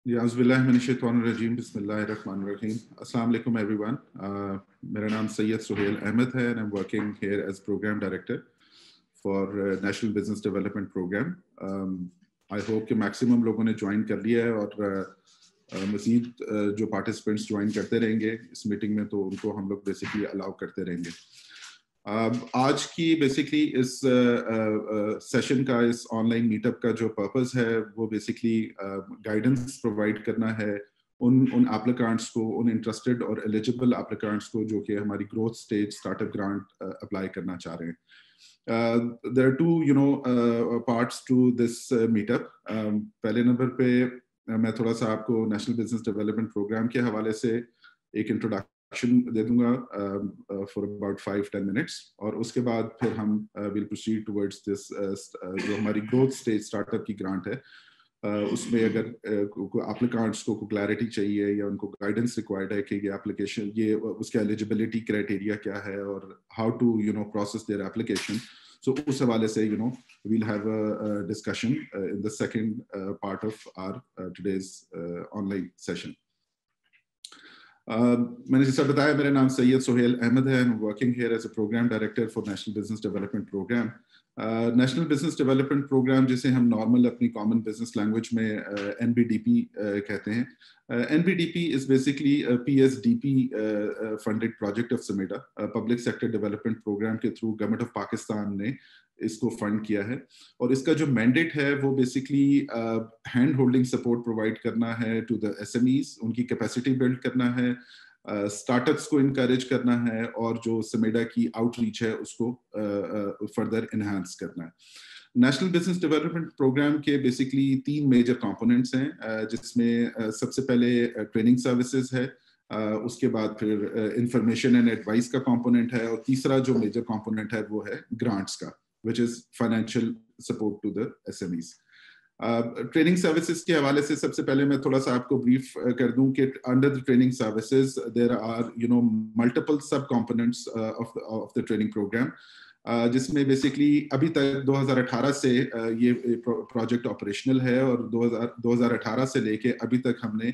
Auzubillahiminash-shaytanir-rajim. Bismillahir-rahmanir-rahim. Assalamu alaikum everyone. मेरा नाम सैयद सुहेल अहमद है and I'm working here as program director for National Business Development Program. I hope कि maximum लोगों ने join कर लिया है और मज़ीद जो participants join करते रहेंगे इस meeting में तो उनको हम लोग basically allow करते रहेंगे. आज की बेसिकली इस सेशन का इस ऑनलाइन मीटअप का जो पर्पस है वो बेसिकली गाइडेंस प्रोवाइड करना है उन एप्लीकेंट्स को, उन इंटरेस्टेड और एलिजिबल एप्लीकेंट्स को जो कि हमारी growth stage startup grant apply करना चाह रहे हैं. There are two parts to this meetup. पहले नंबर पे मैं थोड़ा सा आपको नेशनल बिजनेस डेवलपमेंट प्रोग्राम के हवाले से एक इंट्रोडक्शन दे दूंगा फॉर अबाउट 5-10 मिनट्स और उसके बाद फिर हम विल प्रोसीड टुवर्ड्स दिस जो हमारी ग्रोथ स्टेज स्टार्टअप की ग्रांट है उसमें अगर एप्लीकेंट्स को क्लैरिटी चाहिए या उनको गाइडेंस रिक्वायर्ड है कि ये एप्लीकेशन ये उसके एलिजिबिलिटी क्राइटेरिया क्या है और how to process their application. So उस हवाले से we'll have a discussion in the second part of our today's online session. मैंने जैसा बताया मेरा नाम सैयद सुहेल अहमद है. I'm working here as a program director for National Business Development Program. National business development program जिसे हम नॉर्मल अपनी कॉमन बिजनेस लैंग्वेज में NBDP कहते हैं. NBDP is basically PSDP funded project of SMEDA. Public sector development program के through government of Pakistan ने इसको fund किया है और इसका जो मैंडेट है वो basically hand holding support provide करना है टू द SMEs, उनकी कैपेसिटी बिल्ड करना है, स्टार्टअप्स को इनकरेज करना है और जो समेडा की आउटरीच है उसको फर्दर इनहांस करना है. नेशनल बिजनेस डेवलपमेंट प्रोग्राम के बेसिकली 3 मेजर कंपोनेंट्स हैं जिसमें सबसे पहले ट्रेनिंग सर्विसेज है, उसके बाद फिर इंफॉर्मेशन एंड एडवाइस का कंपोनेंट है और तीसरा जो मेजर कंपोनेंट है वो है ग्रांट्स का, which is financial support to the SMEs. Training services के हवाले से सबसे पहले मैं थोड़ा सा आपको ब्रीफ कर दूं कि under the training services there are multiple sub components of the training program जिसमें बेसिकली अभी तक 2018 से ये प्रोजेक्ट ऑपरेशनल है और 2018 से लेके अभी तक हमने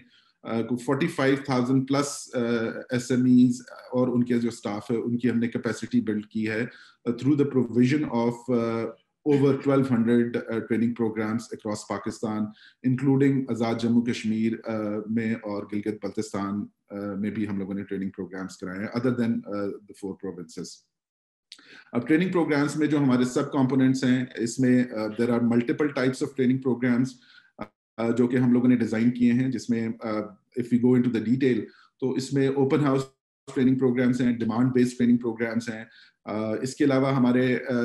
45,000 प्लस SMEs और उनके जो स्टाफ है उनकी हमने कैपेसिटी बिल्ड की है through the provision of over 1,200 training programs across Pakistan, including Azad Jammu Kashmir में और गिलगित बल्तिस्तान में भी हम लोगों ने ट्रेनिंग प्रोग्राम्स कराए हैं other than the 4 provinces. अब ट्रेनिंग प्रोग्राम्स में जो हमारे सब कंपोनेंट्स हैं इसमें there are multiple types of training programs जो कि हम लोगों ने डिजाइन किए हैं जिसमें if we go into the detail तो इसमें ओपन हाउस ट्रेनिंग प्रोग्राम्स हैं, डिमांड बेस्ड ट्रेनिंग प्रोग्राम्स हैं, इसके अलावा हमारे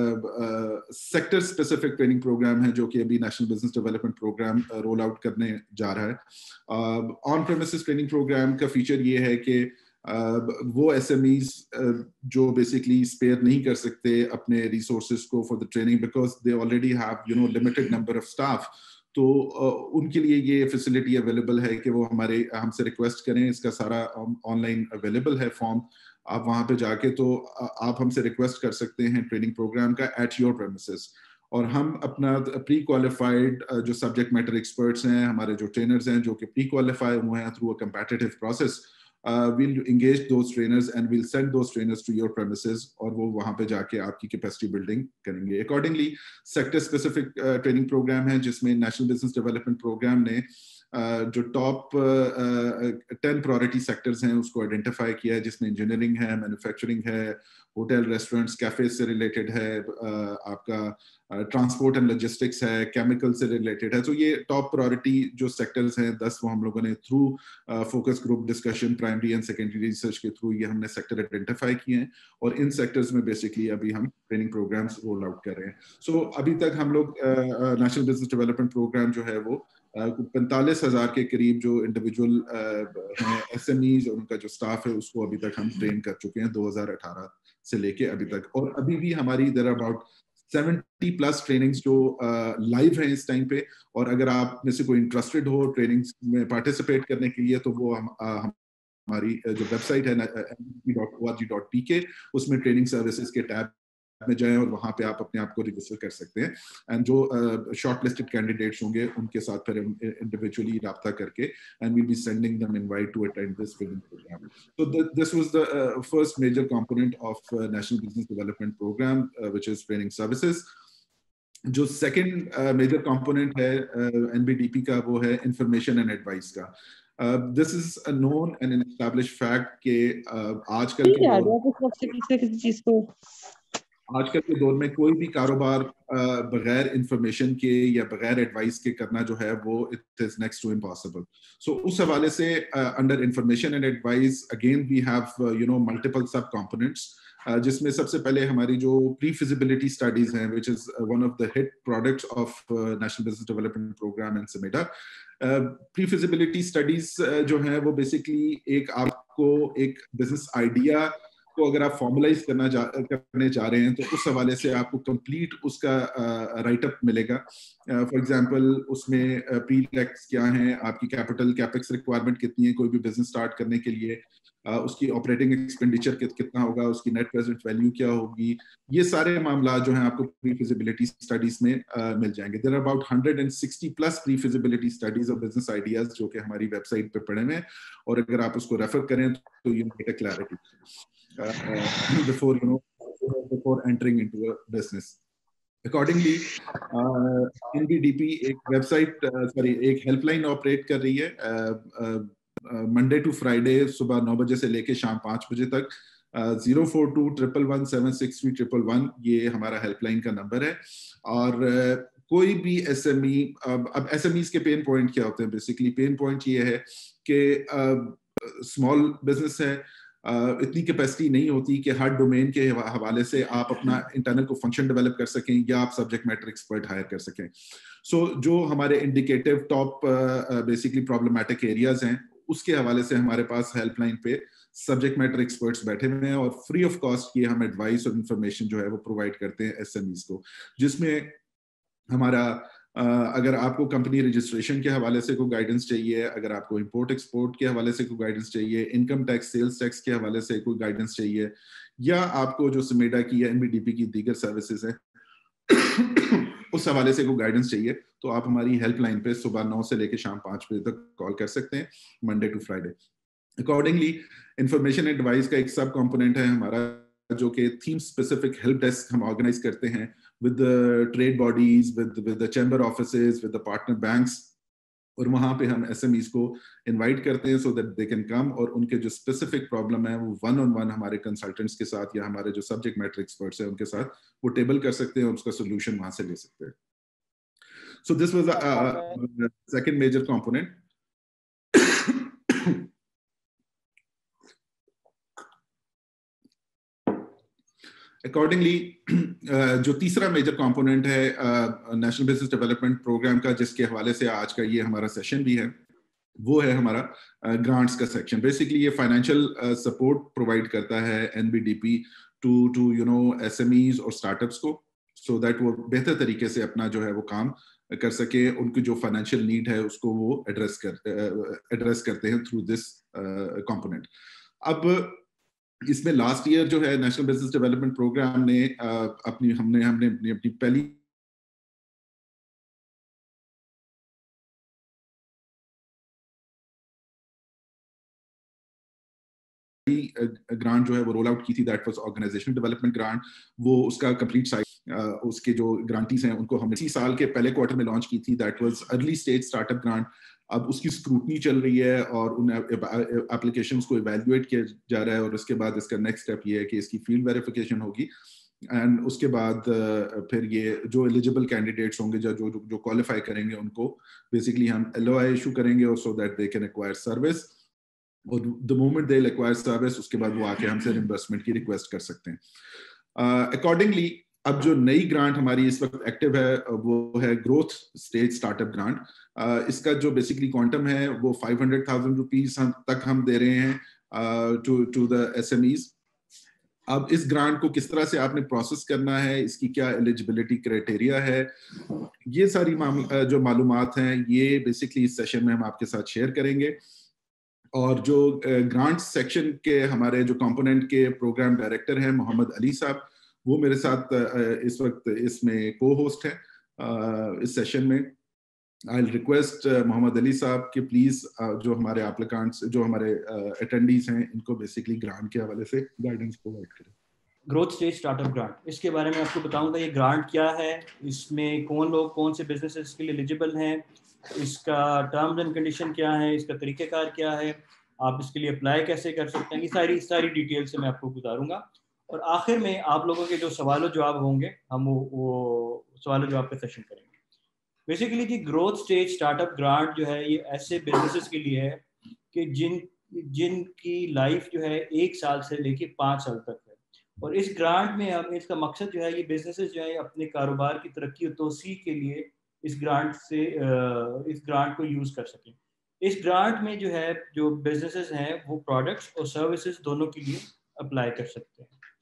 सेक्टर स्पेसिफिक ट्रेनिंग प्रोग्राम है जो कि अभी national business development program role out करने जा रहा है. ऑन प्रेमिसेस ट्रेनिंग प्रोग्राम का फीचर ये है कि वो SMEs जो बेसिकली स्पेयर नहीं कर सकते अपने रिसोर्सेज को for the training because they already have limited number of staff, तो उनके लिए ये फैसिलिटी अवेलेबल है कि वो हमसे रिक्वेस्ट करें. इसका सारा ऑनलाइन अवेलेबल है फॉर्म, आप वहां पे जाके तो आप हमसे रिक्वेस्ट कर सकते हैं ट्रेनिंग प्रोग्राम का एट योर प्रेमिसेस और हम अपना प्री क्वालिफाइड जो सब्जेक्ट मैटर एक्सपर्ट्स हैं, हमारे जो ट्रेनर्स हैं जो कि प्री क्वालिफाई हुए हैं through a competitive process, we'll engage those trainers and we'll send those trainers to your premises और वो वहाँ पे जाके आपकी कैपेसिटी बिल्डिंग करेंगे. Accordingly sector specific training programme है जिसमें नेशनल बिजनेस डेवलपमेंट प्रोग्राम ने जो टॉप 10 प्रायोरिटी सेक्टर्स हैं उसको आइडेंटिफाई किया है जिसमें इंजीनियरिंग है, मैन्युफैक्चरिंग है, होटल रेस्टोरेंट्स कैफे से रिलेटेड है, आपका ट्रांसपोर्ट एंड लॉजिस्टिक्स है, केमिकल से रिलेटेड है. तो ये टॉप प्रायोरिटी जो सेक्टर्स हैं 10 वो हम लोगों ने through focus group discussion primary and secondary research के थ्रू ये हमने सेक्टर आइडेंटिफाई किए हैं और इन सेक्टर्स में बेसिकली अभी हम ट्रेनिंग प्रोग्राम्स रोल आउट कर रहे हैं. सो अभी तक हम लोग नेशनल बिजनेस डेवलपमेंट प्रोग्राम जो है वो 45,000 के करीब जो इंडिविजुअल हैं SMEs और उनका जो स्टाफ है उसको अभी तक हम ट्रेन कर चुके हैं 2018 से लेके अभी तक. और अभी भी हमारी there are about 70 plus trainings जो लाइव हैं इस टाइम पे और अगर आप में से कोई इंटरेस्टेड हो ट्रेनिंग्स में पार्टिसिपेट करने के लिए तो वो हमारी जो वेबसाइट है nbdp.org.pk उसमें ट्रेनिंग सर्विसेज के टैब में जाएं और वहां पे आप अपने आप को रजिस्टर कर सकते हैं, एंड जो शॉर्ट लिस्टेड कैंडिडेट्स होंगे उनके साथ फिर इंडिविजुअली रब्ता करके and we'll be sending them invite to attend this programme. So this was the first major component of National Business Development Program, which is training services. जो second major component है NBDP का वो है information and advice का. This is a known and an established fact के आजकल के दौर में कोई भी कारोबार बगैर इंफॉर्मेशन के या बगैर एडवाइस के करना जो है वो it is next to impossible. So उस हवाले से under information and advice again we have multiple sub components, जिसमें सबसे पहले हमारी जो प्री फिजिबिलिटी स्टडीज हैं which is one of the hit products of national business development programme and SMEDA. Pre feasibility studies जो है वो बेसिकली एक आपको एक बिजनेस आइडिया को अगर आप फॉर्मलाइज करने जा रहे हैं तो उस हवाले से आपको कंप्लीट उसका राइटअप मिलेगा. फॉर एग्जांपल उसमें प्री टैक्स क्या है, आपकी कैपिटल कैपेक्स रिक्वायरमेंट कितनी है कोई भी बिजनेस स्टार्ट करने के लिए, उसकी ऑपरेटिंग एक्सपेंडिचर कितना होगा, उसकी नेट प्रेजेंट वैल्यू क्या होगी, ये सारे मामला जो हैं आपको प्री फिजिबिलिटी स्टडीज में मिल जाएंगे. There are about 160 plus pre feasibility studies of business ideas जो कि हमारी वेबसाइट पे पड़े हुए हैं, और अगर आप उसको रेफर करें तो you get a clarity before entering into a business. Accordingly, NBDP एक वेबसाइट एक हेल्पलाइन ऑपरेट कर रही है मंडे टू फ्राइडे सुबह 9 बजे से लेके शाम 5 बजे तक. 042-111-763-111 ये हमारा हेल्पलाइन का नंबर है. और कोई भी एसएमई, अब एसएमईज के पेन पॉइंट क्या होते हैं, बेसिकली पेन पॉइंट ये है कि स्मॉल बिजनेस है, इतनी कैपेसिटी नहीं होती कि हर डोमेन के हवाले से आप अपना इंटरनल को फंक्शन डेवलप कर सकें या आप सब्जेक्ट मैटर एक्सपर्ट हायर कर सकें. सो जो हमारे indicative top basically problematic areas हैं उसके हवाले से हमारे पास हेल्पलाइन पे सब्जेक्ट मैटर एक्सपर्ट्स बैठे हुए हैं और फ्री ऑफ कॉस्ट ये हम एडवाइस और इंफॉर्मेशन जो है वो प्रोवाइड करते हैं एसएमईज को, जिसमें हमारा अगर आपको कंपनी रजिस्ट्रेशन के हवाले से कोई गाइडेंस चाहिए, अगर आपको इंपोर्ट एक्सपोर्ट के हवाले से कोई गाइडेंस चाहिए, इनकम टैक्स सेल्स टैक्स के हवाले से कोई गाइडेंस चाहिए, या आपको जो समेटा की या एनबीडीपी की दीगर सर्विसेज हैं उस हवाले से कोई गाइडेंस चाहिए, तो आप हमारी हेल्पलाइन पे सुबह 9 से लेकर शाम 5 बजे तक कॉल कर सकते हैं Monday to Friday. Accordingly information advice का एक सब कंपोनेंट है हमारा जो कि थीम स्पेसिफिक हेल्प डेस्क हम ऑर्गेनाइज करते हैं with the trade bodies, with the chamber offices, with the partner banks, और वहाँ पे हम SMEs को इनवाइट करते हैं so that they can come और उनके जो स्पेसिफिक प्रॉब्लम है वो 1-on-1 हमारे कंसल्टेंट्स के साथ या हमारे जो सब्जेक्ट मैटर एक्सपर्ट्स हैं उनके साथ वो टेबल कर सकते हैं और उसका सोल्यूशन वहाँ से ले सकते हैं. So this was the second major component. Accordingly जो तीसरा मेजर कंपोनेंट है नेशनल बिजनेस डेवलपमेंट प्रोग्राम का, जिसके हवाले से आज का ये हमारा सेशन भी है, वो है हमारा ग्रांट्स का सेक्शन. बेसिकली ये फाइनेंशियल सपोर्ट प्रोवाइड करता है एनबीडीपी टू एसएमईज और स्टार्टअप्स को, सो दैट वो बेहतर तरीके से अपना जो है वो काम कर सके, उनकी जो फाइनेंशियल नीड है उसको वो एड्रेस करते हैं थ्रू दिस कंपोनेंट. अब इसमें लास्ट ईयर जो है नेशनल बिजनेस डेवलपमेंट प्रोग्राम ने अपनी पहली ग्रांट जो है वो रोल आउट की थी, that was organisational development grant. वो उसका कंप्लीट साइकिल उसके जो ग्रांटीज हैं उनको हमने इसी साल के पहले क्वार्टर में लॉन्च की थी, that was early stage startup grant. अब उसकी स्क्रूटनी चल रही है और उन एप्लीकेशंस को इवैल्यूएट किया जा रहा है और उसके बाद इसका नेक्स्ट स्टेप ये है कि इसकी फील्ड वेरिफिकेशन होगी एंड उसके बाद फिर ये जो एलिजिबल कैंडिडेट्स होंगे जो क्वालिफाई करेंगे उनको बेसिकली हम LOI इशू करेंगे और so that they can acquire service, और the moment they acquire service उसके बाद वो आके हमसे रिइंबर्समेंट की रिक्वेस्ट कर सकते हैं. अकॉर्डिंगली अब जो नई ग्रांट हमारी इस वक्त एक्टिव है वो है ग्रोथ स्टेज स्टार्टअप ग्रांट. इसका जो बेसिकली क्वांटम है वो 500,000 रुपीज तक हम दे रहे हैं टू द SMEs. अब इस ग्रांट को किस तरह से आपने प्रोसेस करना है, इसकी क्या एलिजिबिलिटी क्राइटेरिया है, ये सारी जो मालूमात हैं ये बेसिकली इस सेशन में हम आपके साथ शेयर करेंगे. और जो ग्रांट सेक्शन के हमारे जो कंपोनेंट के प्रोग्राम डायरेक्टर हैं मोहम्मद अली साहब, वो मेरे साथ इस वक्त इसमें को होस्ट है इस सेशन में। आई रिक्वेस्ट मोहम्मद अली साहब कि प्लीज जो हमारे एप्लीकेंट्स, जो हमारे अटेंडीज हैं, इनको बेसिकली ग्रांट के हवाले से गाइडेंस प्रोवाइड करें। ग्रोथ स्टेज स्टार्टअप ग्रांट, इसके बारे में आपको बताऊंगा ये ग्रांट क्या है, इसमें कौन लोग कौन से बिजनेसेस के लिए एलिजिबल हैं, इसका टर्म्स एंड कंडीशन क्या है, इसका तरीक़ेकार क्या है, आप इसके लिए अप्लाई कैसे कर सकते हैं, ये सारी डिटेल से मैं आपको गुजारूंगा। और आखिर में आप लोगों के जो सवाल जवाब होंगे हम वो सवाल जवाब का सेशन करेंगे। बेसिकली जी ग्रोथ स्टेज स्टार्टअप ग्रांट जो है ये ऐसे बिजनेसेस के लिए है कि जिनकी लाइफ जो है 1 साल से लेके 5 साल तक है। और इस ग्रांट में हम, इसका मकसद जो है ये बिजनेसेस जो है अपने कारोबार की तरक्की और तोसी के लिए इस ग्रांट को यूज़ कर सकें। इस ग्रांट में जो है जो बिजनेसेस हैं वो प्रोडक्ट्स और सर्विसेज दोनों के लिए अप्लाई कर सकते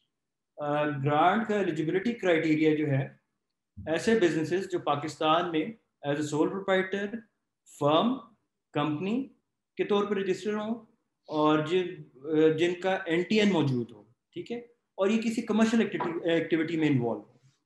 हैं। ग्रांट का एलिजिबिलिटी क्राइटेरिया जो है, ऐसे बिजनेसेस जो पाकिस्तान में as a sole proprietor, firm, company के तौर पर रजिस्टर हो और जिनका NTN मौजूद हो, ठीक है, और ये किसी कमर्शियल एक्टिविटी में इन्वॉल्व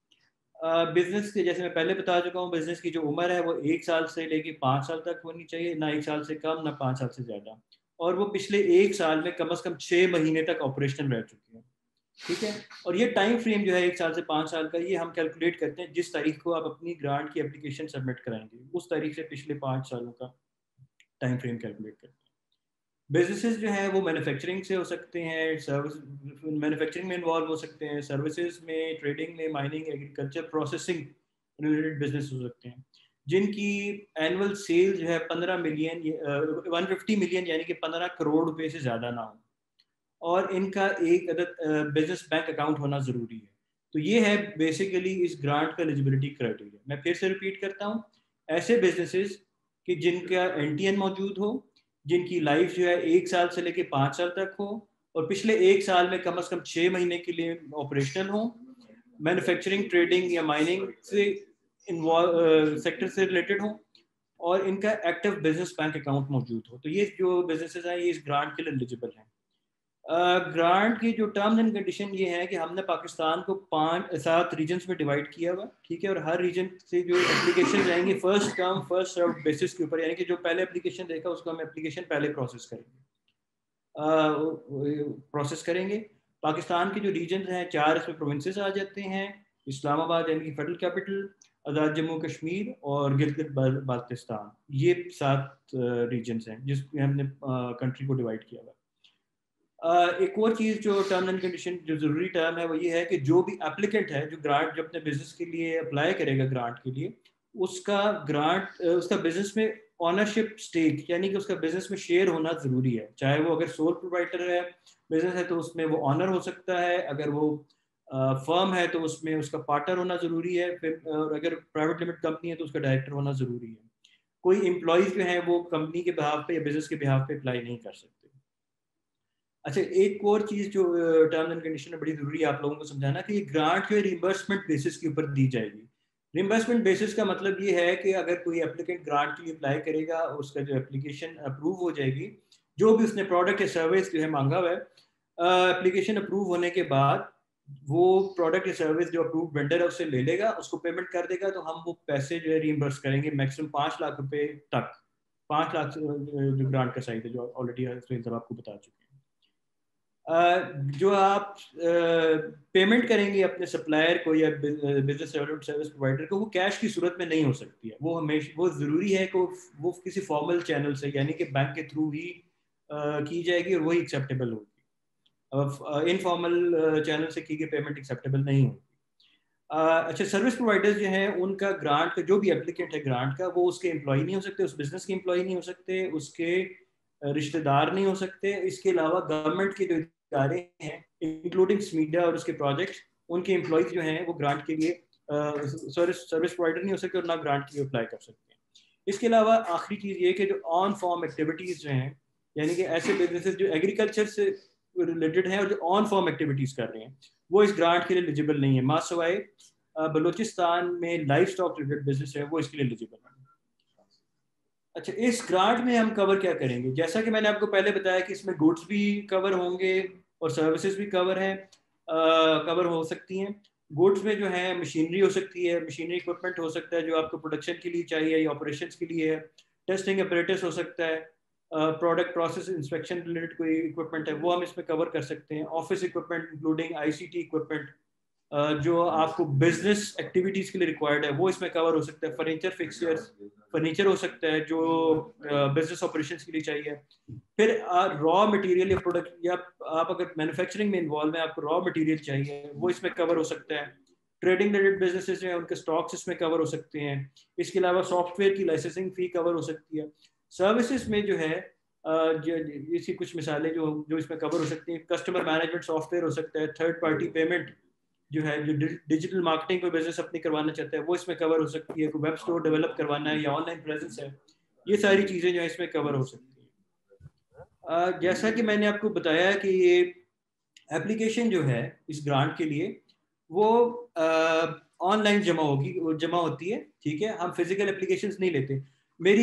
हो। बिजनेस के, जैसे मैं पहले बता चुका हूँ, बिजनेस की जो उम्र है वो 1 साल से लेके 5 साल तक होनी चाहिए, ना 1 साल से कम ना 5 साल से ज़्यादा, और वो पिछले 1 साल में कम से कम 6 महीने तक ऑपरेशनल रह चुकी है, ठीक है। और ये टाइम फ्रेम जो है 1 साल से 5 साल का, ये हम कैलकुलेट करते हैं जिस तारीख को आप अपनी ग्रांट की एप्लीकेशन सबमिट कराएंगे, उस तारीख से पिछले 5 सालों का टाइम फ्रेम कैलकुलेट करते हैं। बिजनेसेस जो है वो मैन्युफैक्चरिंग से हो सकते हैं, सर्विस मैन्युफैक्चरिंग में इन्वॉल्व हो सकते हैं, सर्विसेज में, ट्रेडिंग में, mining, agriculture, processing related business हो सकते हैं, जिनकी एनुअल सेल जो है 15 मिलियन 150 मिलियन यानी कि 15 करोड़ रुपए से ज़्यादा ना हो, और इनका एक अदद बिजनेस बैंक अकाउंट होना ज़रूरी है। तो ये है बेसिकली इस ग्रांट का एलिजिबिलिटी क्राइटेरिया। मैं फिर से रिपीट करता हूँ, ऐसे बिजनेसेस कि जिनका NTN मौजूद हो, जिनकी लाइफ जो है 1 साल से लेकर 5 साल तक हो, और पिछले 1 साल में कम से कम 6 महीने के लिए ऑपरेशनल हो, मैन्युफैक्चरिंग, ट्रेडिंग या माइनिंग से सेक्टर से रिलेटेड हो, और इनका एक्टिव बिजनेस बैंक अकाउंट मौजूद हो। तो ये जो बिजनेसेस हैं ये इस ग्रांट के लिए एलिजिबल हैं। ग्रांट की जो टर्म्स एंड कंडीशन ये है कि हमने पाकिस्तान को 7 रीजन्स में डिवाइड किया हुआ, ठीक है, और हर रीजन से जो एप्लीकेशन जाएंगे first come first serve basis के ऊपर, यानी कि जो पहले एप्लीकेशन देगा उसको हम एप्लीकेशन पहले प्रोसेस करेंगे। पाकिस्तान के जो रीजन हैं 4 इसमें प्रोविंसेस आ जाते हैं, इस्लामाबाद यानी कि फेडरल कैपिटल, आज़ाद जम्मू कश्मीर और गिलगित बाल्टिस्तान, ये 7 रीजन्स हैं जिसमें हमने कंट्री को डिवाइड किया हुआ। एक और चीज़ जो टर्म एंड कंडीशन जो ज़रूरी टर्म है वो ये है कि जो भी एप्लीकेंट है जो ग्रांट जो अपने बिजनेस के लिए अप्लाई करेगा ग्रांट के लिए, उसका बिजनेस में ऑनरशिप स्टेक यानी कि उसका बिजनेस में शेयर होना ज़रूरी है। चाहे वो अगर सोल प्रोप्राइटर है बिजनेस है तो उसमें वो ऑनर हो सकता है, अगर वो फर्म है तो उसमें उसका पार्टनर होना ज़रूरी है, फिर और अगर प्राइवेट लिमिटेड कंपनी है तो उसका डायरेक्टर होना ज़रूरी है। कोई एम्प्लॉयज़ जो है वो कंपनी के बिहाफ पे या बिजनेस के बिहाफ पे अप्लाई नहीं कर सकते। अच्छा, एक और चीज़ जो टर्म्स एंड कंडीशन में बड़ी ज़रूरी है आप लोगों को समझाना कि ये ग्रांट जो है रिइंबर्समेंट बेसिस के ऊपर दी जाएगी। रिइंबर्समेंट बेसिस का मतलब ये है कि अगर कोई एप्लीकेंट ग्रांट के लिए अप्लाई करेगा, उसका जो एप्लीकेशन अप्रूव हो जाएगी, जो भी उसने प्रोडक्ट या सर्विस जो है मांगा हुआ है, एप्लीकेशन अप्रूव होने के बाद वो प्रोडक्ट या सर्विस जो अप्रूव वेंडर है उससे ले लेगा, उसको पेमेंट कर देगा, तो हम वो पैसे जो है रिइंबर्स करेंगे मैक्सिमम 5 लाख रुपए तक। 5 लाख जो ग्रांट का साइज है जो ऑलरेडी आपको बता चुके हैं। जो आप पेमेंट करेंगे अपने सप्लायर को या बिजनेस डेवलपमेंट सर्विस प्रोवाइडर को, वो कैश की सूरत में नहीं हो सकती है। वो हमेशा वो ज़रूरी है कि वो किसी फॉर्मल चैनल से यानी कि बैंक के थ्रू ही की जाएगी और वही एक्सेप्टेबल होगी। इनफॉर्मल चैनल से की गई पेमेंट एक्सेप्टेबल नहीं होगी। अच्छा, सर्विस प्रोवाइडर्स जो हैं उनका ग्रांट का जो भी एप्लीकेंट है ग्रांट का, वो उसके एम्प्लॉय नहीं हो सकते, उस बिजनेस के एम्प्लॉय नहीं हो सकते, उसके रिश्तेदार नहीं हो सकते। इसके अलावा गवर्नमेंट के जो इदारे हैं इंक्लूडिंग स्मीडिया और उसके प्रोजेक्ट, उनके एम्प्लॉयज जो हैं वो ग्रांट के लिए सर्विस प्रोवाइडर नहीं हो सकते और ना ग्रांट के लिए अप्लाई कर सकते हैं। इसके अलावा आखिरी चीज़ ये कि जो ऑन फॉर्म एक्टिविटीज़ जो हैं, यानी कि ऐसे बिजनेसेस जो एग्रीकल्चर से रिलेटेड हैं और जो ऑन फॉर्म एक्टिविटीज़ कर रहे हैं, वो इस ग्रांट के लिए एलिजिबल नहीं है। मासवाए बलूचिस्तान में लाइफ स्टॉक रिलेटेड बिजनेस है वो इसके लिए एलिजिबल है। अच्छा, इस ग्रांट में हम कवर क्या करेंगे? जैसा कि मैंने आपको पहले बताया कि इसमें गुड्स भी कवर होंगे और सर्विसेज भी कवर हैं। कवर हो सकती हैं। गुड्स में जो है मशीनरी हो सकती है, मशीनरी इक्विपमेंट हो सकता है जो आपको प्रोडक्शन के लिए चाहिए या ऑपरेशंस के लिए है। टेस्टिंग अपरेटस हो सकता है, प्रोडक्ट प्रोसेस इंस्पेक्शन रिलेटेड कोई इक्विपमेंट है वो हम इसमें कवर कर सकते हैं। Office equipment including ICT equipment जो आपको बिजनेस एक्टिविटीज़ के लिए रिक्वायर्ड है वो इसमें कवर हो सकता है। फर्नीचर फिक्सचर्स, फर्नीचर हो सकता है जो बिजनेस ऑपरेशंस के लिए चाहिए। फिर रॉ मटेरियल या प्रोडक्ट, या आप अगर मैन्युफैक्चरिंग में इन्वॉल्व है, आपको रॉ मटेरियल चाहिए, वो इसमें कवर हो सकता है। ट्रेडिंग रिलेटेड बिजनेसेस जो है उनके स्टॉक्स इसमें कवर हो सकते हैं। इसके अलावा सॉफ्टवेयर की लाइसेंसिंग फी कवर हो सकती है। सर्विसेज में जो है इसकी कुछ मिसालें जो जो इसमें कवर हो सकती हैं, कस्टमर मैनेजमेंट सॉफ्टवेयर हो सकता है। थर्ड पार्टी पेमेंट जो है, जो डिजिटल मार्केटिंग पे बिजनेस अपनी करवाना चाहता है वो इसमें कवर हो सकती है। कोई वेब स्टोर डेवलप करवाना है या ऑनलाइन प्रेजेंस है, ये सारी चीज़ें जो है इसमें कवर हो सकती हैं। जैसा कि मैंने आपको बताया कि ये एप्लीकेशन जो है इस ग्रांट के लिए वो ऑनलाइन जमा होती है, ठीक है। हम फिजिकल एप्लीकेशंस नहीं लेते। मेरी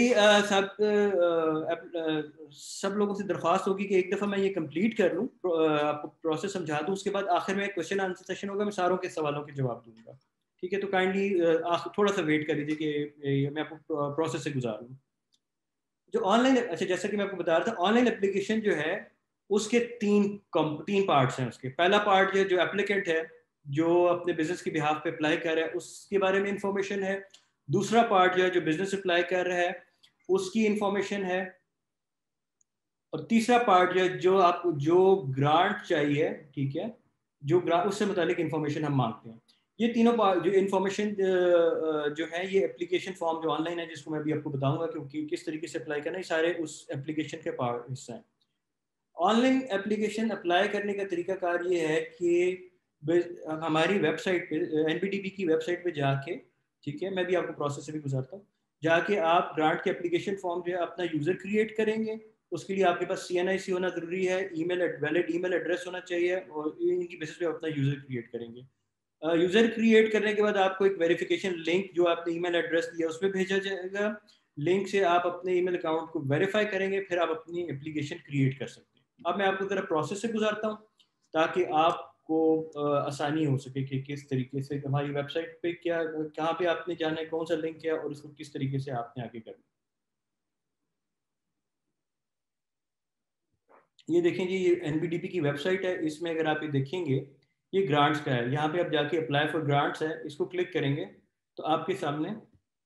सब लोगों से दरख्वास्त होगी कि एक दफ़ा मैं ये कंप्लीट कर लूँ, आपको प्रोसेस समझा दूँ, उसके बाद आखिर में क्वेश्चन आंसर सेशन होगा, मैं सारों के सवालों के जवाब दूंगा, ठीक है। तो काइंडली थोड़ा सा वेट कर लीजिए कि मैं आपको प्रोसेस से गुजारूँ। जो ऑनलाइन, अच्छा जैसा कि मैं आपको बता रहा था, ऑनलाइन एप्लीकेशन जो है उसके तीन पार्ट्स हैं। उसके पहला पार्ट जो एप्लीकेंट है जो अपने बिजनेस के बिहाफ पे अप्लाई कर रहा है उसके बारे में इंफॉर्मेशन है। दूसरा पार्ट जो है जो बिजनेस अप्लाई कर रहा है उसकी इंफॉर्मेशन है। और तीसरा पार्ट जो है जो आपको जो ग्रांट चाहिए, ठीक है, जो ग्रांट उससे मुतालिक इंफॉर्मेशन हम मांगते हैं। ये तीनों पार्ट जो इंफॉर्मेशन जो है, ये एप्लीकेशन फॉर्म जो ऑनलाइन है जिसको मैं अभी आपको बताऊंगा क्योंकि किस तरीके से अप्लाई करना है, सारे उस एप्लीकेशन के पार्ट हिस्सा हैं। ऑनलाइन एप्लीकेशन अप्लाई करने का तरीकाकार ये है कि हमारी वेबसाइट पे, एनबीडीबी की वेबसाइट पे जाके, ठीक है, मैं भी आपको प्रोसेस से भी गुजारता हूँ, जाके आप ग्रांट के एप्लीकेशन फॉर्म जो है अपना यूज़र क्रिएट करेंगे। उसके लिए आपके पास CNIC होना ज़रूरी है, वैलिड ईमेल एड्रेस होना चाहिए, और इनकी बेसिस पे अपना यूज़र क्रिएट करेंगे। यूज़र क्रिएट करने के बाद आपको एक वेरिफिकेशन लिंक जो आपने ईमेल एड्रेस दिया उस पर भेजा जाएगा। लिंक से आप अपने ईमेल अकाउंट को वेरीफाई करेंगे, फिर आप अपनी एप्लीकेशन क्रिएट कर सकते हैं। अब मैं आपको ज़रा प्रोसेस से गुजारता हूँ ताकि आपको आसानी हो सके कि किस तरीके से हमारी वेबसाइट पे क्या, कहाँ पे आपने जाना है, कौन सा लिंक है और इसको किस तरीके से आपने आगे करना है। ये देखें जी, ये NBDP की वेबसाइट है। इसमें अगर आप ये देखेंगे, ये ग्रांट्स का है। यहाँ पे आप जाके अप्लाई फॉर ग्रांट्स है, इसको क्लिक करेंगे तो आपके सामने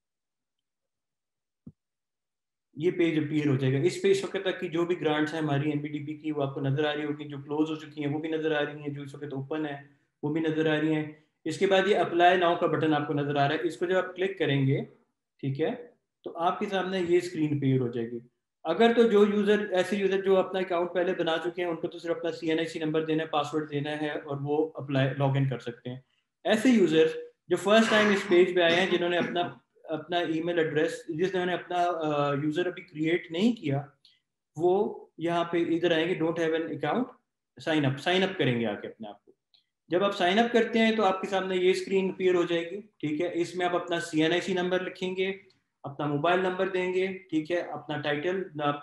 ये पेज अपीयर हो जाएगा। इस पे इस वक्त तक की जो भी ग्रांट्स हैं हमारी NBDP की वो आपको नजर आ रही होगी, जो क्लोज हो चुकी हैं वो भी नजर आ रही हैं, जो इस वक्त ओपन है वो भी नजर आ रही हैं। इसके बाद ये अप्लाई नाउ का बटन आपको नजर आ रहा है, इसको जब आप क्लिक करेंगे, ठीक है, तो आपके सामने ये स्क्रीन अपीयर हो जाएगी। अगर तो जो यूजर, ऐसे यूजर जो अपना अकाउंट पहले बना चुके हैं, उनको तो सिर्फ अपना CNIC नंबर देना है, पासवर्ड देना है और वो अप्लाई लॉग इन कर सकते हैं। ऐसे यूजर्स जो फर्स्ट टाइम इस पेज पे आए हैं, जिन्होंने अपना अपना ईमेल एड्रेस, जिन्होंने अपना यूजर अभी क्रिएट नहीं किया, वो यहाँ पे इधर आएंगे, don't have an account, sign up करेंगे आके अपने आप को। जब आप साइन अप करते हैं तो आपके सामने ये स्क्रीन अपीयर हो जाएगी, ठीक है। इसमें आप अपना CNIC नंबर लिखेंगे, अपना मोबाइल नंबर देंगे, ठीक है, अपना टाइटल,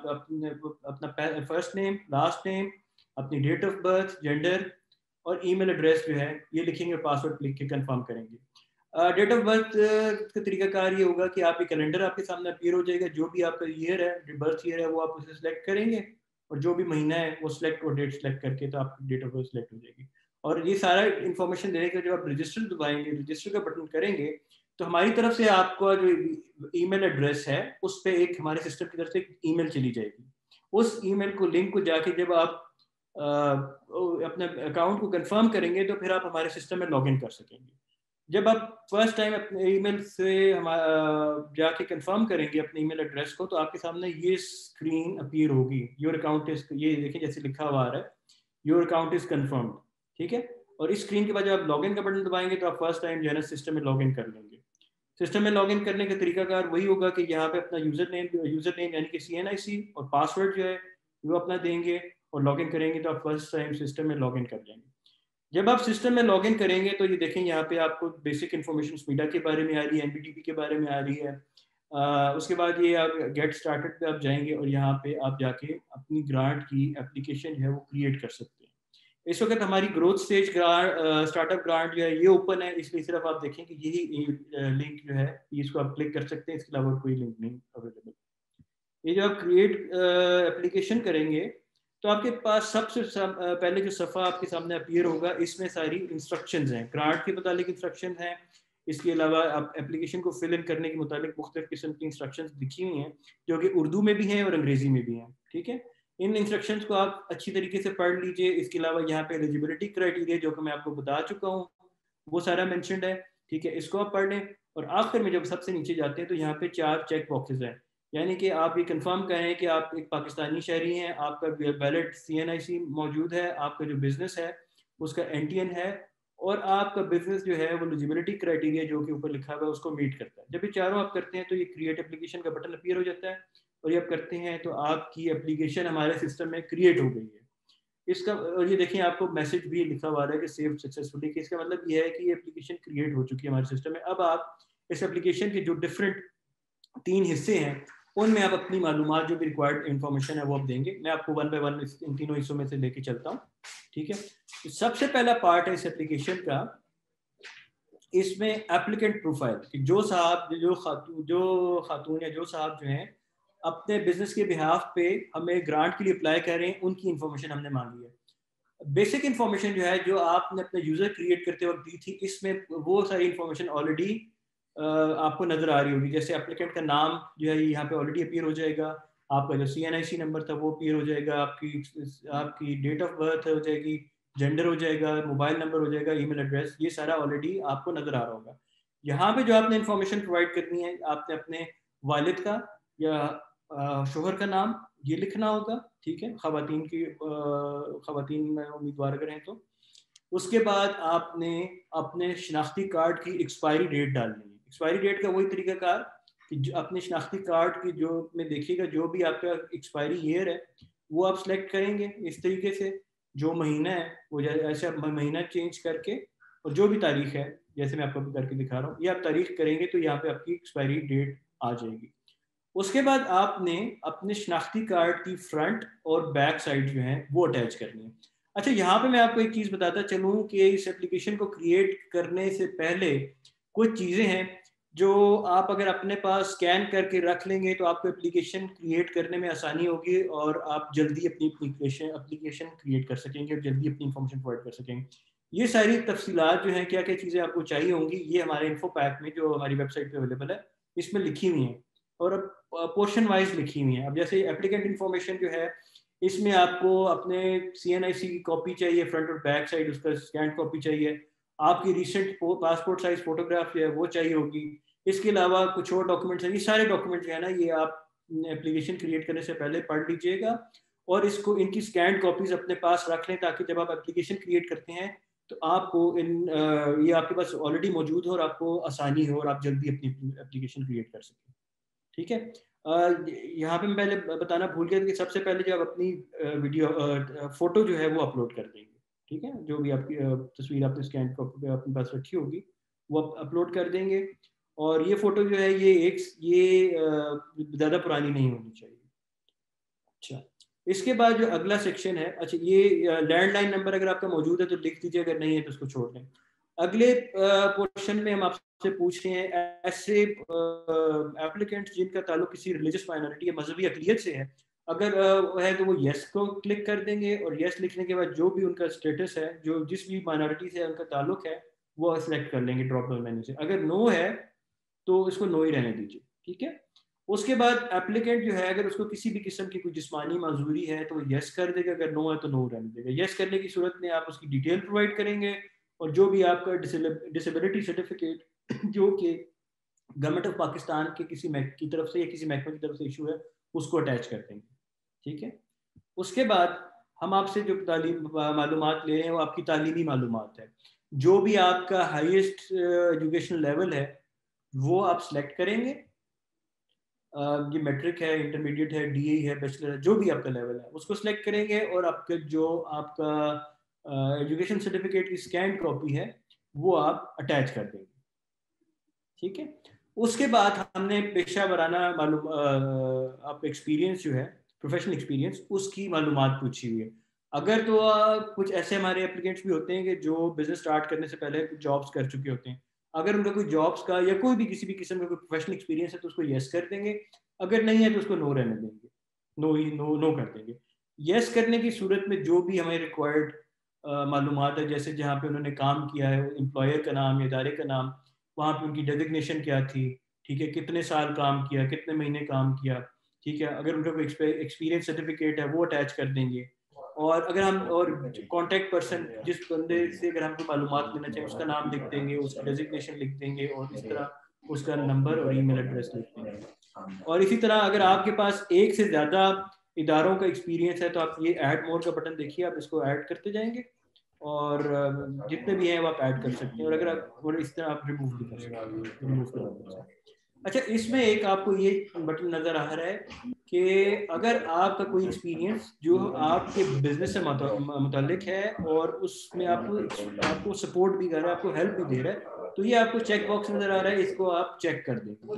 अपना फर्स्ट नेम, लास्ट नेम, अपनी डेट ऑफ बर्थ, जेंडर और ईमेल एड्रेस जो है ये लिखेंगे, पासवर्ड लिख के कंफर्म करेंगे। डेट ऑफ बर्थ का तरीकाकार ये होगा कि आप एक कैलेंडर आपके सामने अपीयर हो जाएगा, जो भी आपका ईयर है, बर्थ ईयर है, वो आप उसे सिलेक्ट करेंगे और जो भी महीना है वो सिलेक्ट और डेट सिलेक्ट करके तो आपकी डेट ऑफ बर्थ सिलेक्ट हो जाएगी। और ये सारा इन्फॉर्मेशन देने के जब आप रजिस्टर दबाएंगे, रजिस्टर का बटन करेंगे, तो हमारी तरफ से आपका जो ईमेल एड्रेस है उस पर एक हमारे सिस्टम की तरफ से एक ईमेल चली जाएगी। उस ईमेल को लिंक को जाके जब आप अपने अकाउंट को कंफर्म करेंगे तो फिर आप हमारे सिस्टम में लॉगिन कर सकेंगे। जब आप फर्स्ट टाइम अपने ईमेल से जाके कंफर्म करेंगे अपने ईमेल एड्रेस को, तो आपके सामने ये स्क्रीन अपीयर होगी, योर अकाउंट इज, ये देखें जैसे लिखा हुआ आ रहा है, योर अकाउंट इज कंफर्म्ड, ठीक है। और इस स्क्रीन के बाद जब आप लॉगिन का बटन दबाएंगे तो आप फर्स्ट टाइम जो है ना सिस्टम में लॉगिन कर लेंगे। सिस्टम में लॉगिन करने का तरीकाकार वही होगा कि यहाँ पे अपना यूजर नेम यानी कि CNIC और पासवर्ड जो है वो अपना देंगे और लॉगिन करेंगे तो आप फर्स्ट टाइम सिस्टम में लॉगिन कर लेंगे। जब आप सिस्टम में लॉगिन करेंगे तो ये देखें यहाँ पे आपको बेसिक इन्फॉर्मेशन स्मीडा के बारे में आ रही है, NBDP के बारे में आ रही है। उसके बाद ये आप गेट स्टार्टेड पे आप जाएंगे और यहाँ पे आप जाके अपनी ग्रांट की एप्लीकेशन जो है वो क्रिएट कर सकते हैं। इस वक्त हमारी growth stage grant, startup grant जो है ये ओपन है, इसलिए सिर्फ आप देखें कि यही लिंक जो है इसको आप क्लिक कर सकते हैं, इसके अलावा कोई लिंक नहीं अवेलेबल। ये जो आप क्रिएट एप्लीकेशन करेंगे तो आपके पास सबसे पहले जो सफ़ा आपके सामने अपीयर होगा, इसमें सारी इंस्ट्रक्शंस हैं, ग्रांट के मुतालिक इंस्ट्रक्शन हैं। इसके अलावा आप एप्लीकेशन को फिल इन करने के मुताबिक मुख्तलिफ किस्म की इंस्ट्रक्शंस लिखी हुई हैं, जो कि उर्दू में भी हैं और अंग्रेज़ी में भी हैं। ठीक है, इन इंस्ट्रक्शंस को आप अच्छी तरीके से पढ़ लीजिए। इसके अलावा यहाँ पे एलिजिबिलिटी क्राइटेरिया जो कि मैं आपको बता चुका हूँ वो सारा मेंशन्ड है। ठीक है, इसको आप पढ़ लें। और आखिर में जब सबसे नीचे जाते हैं तो यहाँ पे 4 चेक बॉक्सेस हैं, यानी कि आप ये कंफर्म करें कि आप एक पाकिस्तानी शहरी हैं, आपका वैलिड CNIC मौजूद है, आपका जो बिज़नेस है उसका NTN है, और आपका बिजनेस जो है वो एलिजिबिलिटी क्राइटेरिया जो कि ऊपर लिखा हुआ है उसको मीट करता है। जब ये चारों आप करते हैं तो ये क्रिएट एप्लीकेशन का बटन अपीयर हो जाता है, और ये आप करते हैं तो आपकी एप्लीकेशन हमारे सिस्टम में क्रिएट हो गई है। इसका, और ये देखिए आपको मैसेज भी लिखा हुआ है कि सेव सक्सेसफुली, कि इसका मतलब ये है कि ये एप्लीकेशन क्रिएट हो चुकी है हमारे सिस्टम में। अब आप इस एप्लीकेशन के जो डिफरेंट 3 हिस्से हैं उनमें आप अपनी मालूमात जो भी रिक्वायर्ड इन्फॉर्मेशन है वो आप देंगे। मैं आपको 1 बाय 1 इन तीनों हिस्सों में से लेके चलता हूँ। ठीक है, तो सबसे पहला पार्ट है इस एप्लीकेशन का, इसमें एप्लीकेंट प्रोफाइल, कि जो साहब जो खातून या जो साहब जो हैं अपने बिजनेस के बिहाफ पे हमें ग्रांट के लिए अप्लाई कर रहे हैं, उनकी इन्फॉर्मेशन हमने मांगी है। बेसिक इन्फॉर्मेशन जो है जो आपने अपना यूजर क्रिएट करते वक्त दी थी, इसमें वो सारी इन्फॉर्मेशन ऑलरेडी आपको नजर आ रही होगी। जैसे एप्लीकेंट का नाम जो है यहाँ पे ऑलरेडी अपीयर हो जाएगा, आपका जो CNIC नंबर था वो अपीयर हो जाएगा, आपकी डेट ऑफ बर्थ हो जाएगी, जेंडर हो जाएगा, मोबाइल नंबर हो जाएगा, ईमेल एड्रेस, ये सारा ऑलरेडी आपको नजर आ रहा होगा। यहाँ पे जो आपने इन्फॉर्मेशन प्रोवाइड करनी है, आपने अपने वालिद का या शोहर का नाम ये लिखना होगा। ठीक है, खवातीन में उम्मीदवार अगर हैं तो। उसके बाद आपने अपने शनाख्ती कार्ड की एक्सपायरी डेट डालनी है। एक्सपायरी डेट का वही तरीकाकार कि जो अपने शनाख्ती कार्ड की जो में देखिएगा जो भी आपका एक्सपायरी ईयर है वो आप सिलेक्ट करेंगे इस तरीके से, जो महीना है वो ऐसे आप महीना चेंज करके, और जो भी तारीख है जैसे मैं आपको करके दिखा रहा हूँ, ये आप तारीख करेंगे तो यहाँ पे आपकी एक्सपायरी डेट आ जाएगी। उसके बाद आपने अपने शनाख्ती कार्ड की फ्रंट और बैक साइड जो है वो अटैच करनी है। अच्छा, यहाँ पे मैं आपको एक चीज़ बताता चलूँ कि इस एप्लीकेशन को क्रिएट करने से पहले कुछ चीज़ें हैं जो आप अगर अपने पास स्कैन करके रख लेंगे तो आपको एप्लीकेशन क्रिएट करने में आसानी होगी, और आप जल्दी अपनी एप्लीकेशन क्रिएट कर सकेंगे और जल्दी अपनी इंफॉर्मेशन प्रोवाइड कर सकेंगे। ये सारी तफसीलात जो हैं, क्या क्या चीज़ें आपको चाहिए होंगी, ये हमारे इन्फो पैक में जो हमारी वेबसाइट पर अवेलेबल है इसमें लिखी हुई हैं, और अब पोर्शन वाइज लिखी हुई है। अब जैसे एप्लीकेंट इन्फॉर्मेशन जो है इसमें आपको अपने CNIC की कॉपी चाहिए, फ्रंट और बैक साइड उसका स्कैन कॉपी चाहिए, आपकी रिसेंट पासपोर्ट साइज फोटोग्राफ जो है वो चाहिए होगी। इसके अलावा कुछ और डॉक्यूमेंट्स हैं, ये सारे डॉक्यूमेंट जो है ना ये आप एप्लीकेशन क्रिएट करने से पहले पढ़ लीजिएगा, और इसको इनकी स्कैन कॉपीज अपने पास रख लें, ताकि जब आप एप्लीकेशन क्रिएट करते हैं तो आपको ये आपके पास ऑलरेडी मौजूद हो और आपको आसानी हो और आप जल्दी अपनी एप्लीकेशन क्रिएट कर सकें। ठीक है, यहाँ पे मैं पहले बताना भूल गया कि सबसे पहले जब अपनी वीडियो फोटो जो है वो अपलोड कर देंगे। ठीक है, जो भी आपकी तस्वीर आपने स्कैन अपने पास रखी होगी वो अपलोड कर देंगे, और ये फोटो जो है ये ज़्यादा पुरानी नहीं होनी चाहिए। अच्छा, इसके बाद जो अगला सेक्शन है, अच्छा ये लैंडलाइन नंबर अगर आपका मौजूद है तो लिख दीजिए, अगर नहीं है तो उसको छोड़ दें। अगले पोर्शन में हम आपसे पूछ रहे हैं ऐसे एप्लीकेंट्स जिनका ताल्लुक किसी रिलीजियस माइनॉरिटी या मजहबी अकलियत से है, अगर है तो वो येस को क्लिक कर देंगे, और येस लिखने के बाद जो भी उनका स्टेटस है, जो जिस भी माइनॉरिटी से उनका ताल्लुक है वो सिलेक्ट कर लेंगे ड्रॉप डाउन मेन्यू से। अगर नो है तो इसको नो ही रहने दीजिए। ठीक है, उसके बाद एप्लीकेंट जो है अगर उसको किसी भी किस्म की कोई जिस्मानी माजूरी है तो यस कर देगा, अगर नो है तो नो रहने देगा। यस करने की सूरत में आप उसकी डिटेल प्रोवाइड करेंगे, और जो भी आपका डिसेबिलिटी सर्टिफिकेट जो कि गवर्नमेंट ऑफ पाकिस्तान के किसी की तरफ से या किसी महकमे की तरफ से इशू है उसको अटैच कर देंगे। ठीक है, उसके बाद हम आपसे जो मालूमात ले रहे हैं वो आपकी तालीमी मालूमात है। जो भी आपका हाईएस्ट एजुकेशनल लेवल है वो आप सिलेक्ट करेंगे, ये मैट्रिक है, इंटरमीडिएट है, DA है, बैचलर है, जो भी आपका लेवल है उसको सिलेक्ट करेंगे, और आपका जो आपका एजुकेशन सर्टिफिकेट की स्कैन कॉपी है वो आप अटैच कर देंगे। ठीक है, उसके बाद हमने पेशा वराना मालूम आप एक्सपीरियंस जो है, प्रोफेशनल एक्सपीरियंस, उसकी मालूमात पूछी हुई है। अगर तो कुछ ऐसे हमारे एप्लीकेंट्स भी होते हैं कि जो बिजनेस स्टार्ट करने से पहले जॉब्स कर चुके होते हैं, अगर उनका कोई जॉब्स का या कोई भी किसी भी किस्म का कोई प्रोफेशनल एक्सपीरियंस है तो उसको यस कर देंगे, अगर नहीं है तो उसको नो रहने देंगे, नो ही नो कर देंगे। यस करने की सूरत में जो भी हमें रिक्वायर्ड मालूमात है, जैसे जहाँ पे उन्होंने काम किया है, एम्प्लॉयर का नाम या इदारे का नाम, वहाँ पे उनकी डेजिग्नेशन क्या थी, ठीक है, कितने साल काम किया, कितने महीने काम किया, ठीक है, अगर उनका कोई एक्सपीरियंस सर्टिफिकेट है वो अटैच कर देंगे। और अगर हम और कांटेक्ट पर्सन जिस बंदे से अगर हमको मालूमात लेना चाहिए उसका नाम लिख देंगे, उसकी डेजिग्नेशन लिख देंगे और इस तरह उसका नंबर और ईमेल एड्रेस लिख देंगे। और इसी तरह अगर आपके पास एक से ज़्यादा इदारों का एक्सपीरियंस है तो आप ये ऐड मोर का बटन देखिए, आप इसको ऐड करते जाएंगे और जितने भी हैं वो आप ऐड कर सकते हैं, और अगर आप और इस तरह आप रिमूव भी कर सकते हैं, रिमूव कर सकते हैं। अच्छा, इसमें एक आपको ये बटन नज़र आ रहा है कि अगर आपका कोई एक्सपीरियंस जो आपके बिजनेस से मुतालिक है और उसमें आपको सपोर्ट भी कर रहा है, आपको हेल्प भी दे रहा है, तो ये आपको चेक बॉक्स नज़र आ रहा है, इसको आप चेक कर देंगे।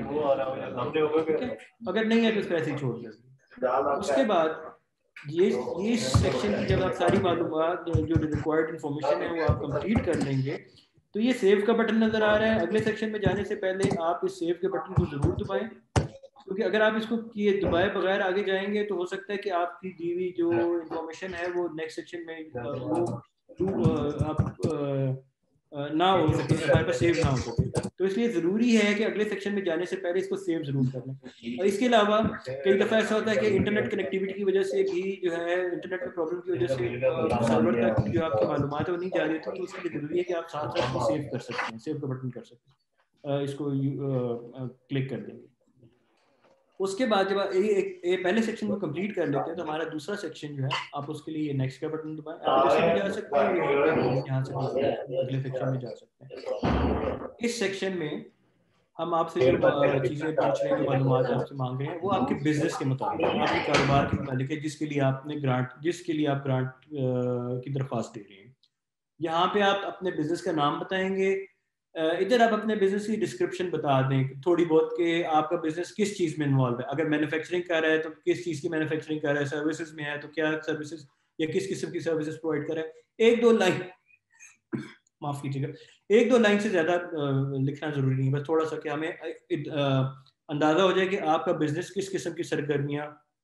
अगर नहीं है तो इसको ऐसे ही छोड़ देंगे। उसके बाद ये सेक्शन की जब आप सारी मालूमात जो रिक्वायर्ड इन्फॉर्मेशन है वो आप कंप्लीट कर लेंगे तो ये सेव का बटन नज़र आ रहा है। अगले सेक्शन में जाने से पहले आप इस सेव के बटन को ज़रूर दबाएं, क्योंकि अगर आप इसको किए दबाए बगैर आगे जाएंगे तो हो सकता है कि आपकी दी हुई जो इन्फॉर्मेशन है वो नेक्स्ट सेक्शन में आप ना हो सके, हमारे पास सेव ना हो सके। तो इसलिए ज़रूरी है कि अगले सेक्शन में जाने से पहले इसको सेव ज़रूर कर लें। और इसके अलावा कई दफ़ा ऐसा होता है कि इंटरनेट कनेक्टिविटी की वजह से भी जो है, इंटरनेट में प्रॉब्लम की वजह से सर्वर तक जो आपकी मालूमात है वो नहीं जा रही होती, तो उसके लिए ज़रूरी है कि आप साथ साथ इसको सेव कर सकते हैं, सेव का बटन कर सकते हैं, इसको क्लिक कर देंगे। उसके बाद जब ये पहले सेक्शन को कंप्लीट कर लेते हैं तो हमारा दूसरा सेक्शन जो है, आप उसके लिए नेक्स्ट का बटन दबाएं, एप्लीकेशन में जा सकते हैं, यहाँ पे यहाँ से अगले सेक्शन में जा सकते हैं। इस सेक्शन में हम आपसे जो चीज़ें पूछ रहे हैं, जो मालूमात आपसे मांग रहे हैं, वो आपके बिजनेस के मुताबिक है, आपके कारोबार के मुताबिक है, जिसके लिए आप ग्रांट की दरख्वास्त दे रहे हैं। यहाँ पे आप अपने बिजनेस का नाम बताएंगे, इधर आप अपने बिजनेस की डिस्क्रिप्शन बता दें थोड़ी बहुत कि आपका बिजनेस किस चीज़ में इन्वॉल्व है। अगर मैन्युफैक्चरिंग कर रहा है तो किस चीज़ की मैन्युफैक्चरिंग कर रहा है, सर्विसेज में है तो क्या सर्विसेज या किस किस्म की सर्विसेज प्रोवाइड कर रहा है। एक दो लाइन माफ़ कीजिएगा, एक दो लाइन से ज़्यादा लिखना ज़रूरी नहीं है, बस थोड़ा सा कि हमें अंदाज़ा हो जाए कि आपका बिजनेस किस किस्म की सरगर्मियाँ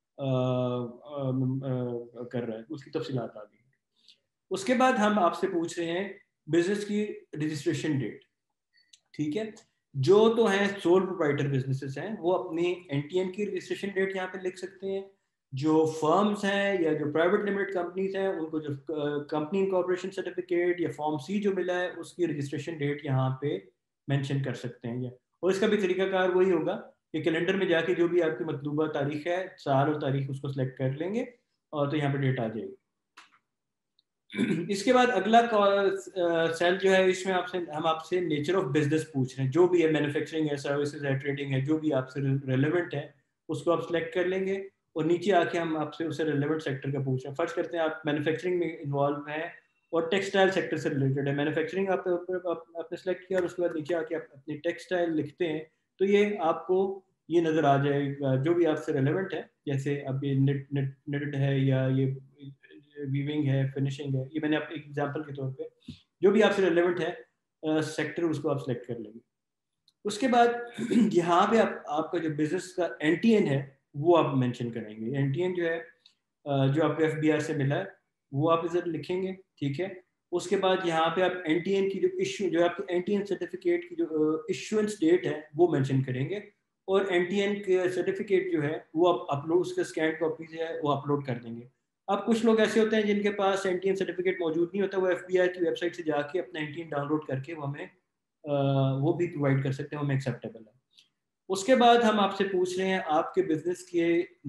कर रहा है, उसकी तफसीलात आ गई। उसके बाद हम आपसे पूछ रहे हैं बिजनेस की रजिस्ट्रेशन डेट, ठीक है। जो तो हैं सोल प्रोप्राइटर बिजनेसेस हैं वो अपनी एनटीएन की रजिस्ट्रेशन डेट यहाँ पे लिख सकते हैं। जो फर्म्स हैं या जो प्राइवेट लिमिटेड कंपनीज हैं उनको जो कंपनी इनकॉर्पोरेशन सर्टिफिकेट या फॉर्म सी जो मिला है उसकी रजिस्ट्रेशन डेट यहाँ पे मेंशन कर सकते हैं। और इसका भी तरीकाकार वही होगा कि कैलेंडर में जाके जो भी आपकी मतलूबा तारीख है, साल और तारीख उसको सिलेक्ट कर लेंगे और तो यहाँ पे डेट आ जाएगी। इसके बाद अगला सेल जो है, इसमें हम आपसे नेचर ऑफ बिजनेस पूछ रहे हैं, जो भी है मैन्युफैक्चरिंग है, सर्विसेज है, ट्रेडिंग है, जो भी आपसे रेलेवेंट है उसको आप सिलेक्ट कर लेंगे और नीचे आके हम आपसे उससे रेलेवेंट सेक्टर का पूछ रहे हैं। फर्ज करते हैं आप मैन्युफैक्चरिंग में इन्वॉल्व हैं और टेक्सटाइल सेक्टर से रिलेटेड है। मैन्युफैक्चरिंग आपने सेलेक्ट किया और उसके बाद नीचे आके आप अपनी टेक्सटाइल लिखते हैं तो ये आपको ये नज़र आ जाएगा जो भी आपसे रेलेवेंट है। जैसे अब ये निटेड है या ये वीविंग है, फिनिशिंग है, ये मैंने आप एक एग्जांपल के तौर पे जो भी आपसे रिलेवेंट है सेक्टर उसको आप सेलेक्ट कर लेंगे। उसके बाद यहाँ पे आपका जो बिजनेस का एनटीएन है वो आप मेंशन करेंगे। एनटीएन जो है जो आपको एफबीआर से मिला है वो आप इधर लिखेंगे, ठीक है। उसके बाद यहाँ पे आप एनटीएन की जो आपकी एनटीएन सर्टिफिकेट की जो इशुएंस डेट है वो मेंशन करेंगे और एनटीएन के सर्टिफिकेट जो है वो आप अपलोड, उसके स्कैन कॉपी जो है वो अपलोड कर देंगे। अब कुछ लोग ऐसे होते हैं जिनके पास एनटीएन सर्टिफिकेट मौजूद नहीं होता, वो एफबीआई की वेबसाइट से जाके अपना एनटीएन डाउनलोड करके वो हमें वो भी प्रोवाइड कर सकते हैं, हमें एक्सेप्टेबल है। उसके बाद हम आपसे पूछ रहे हैं आपके बिजनेस के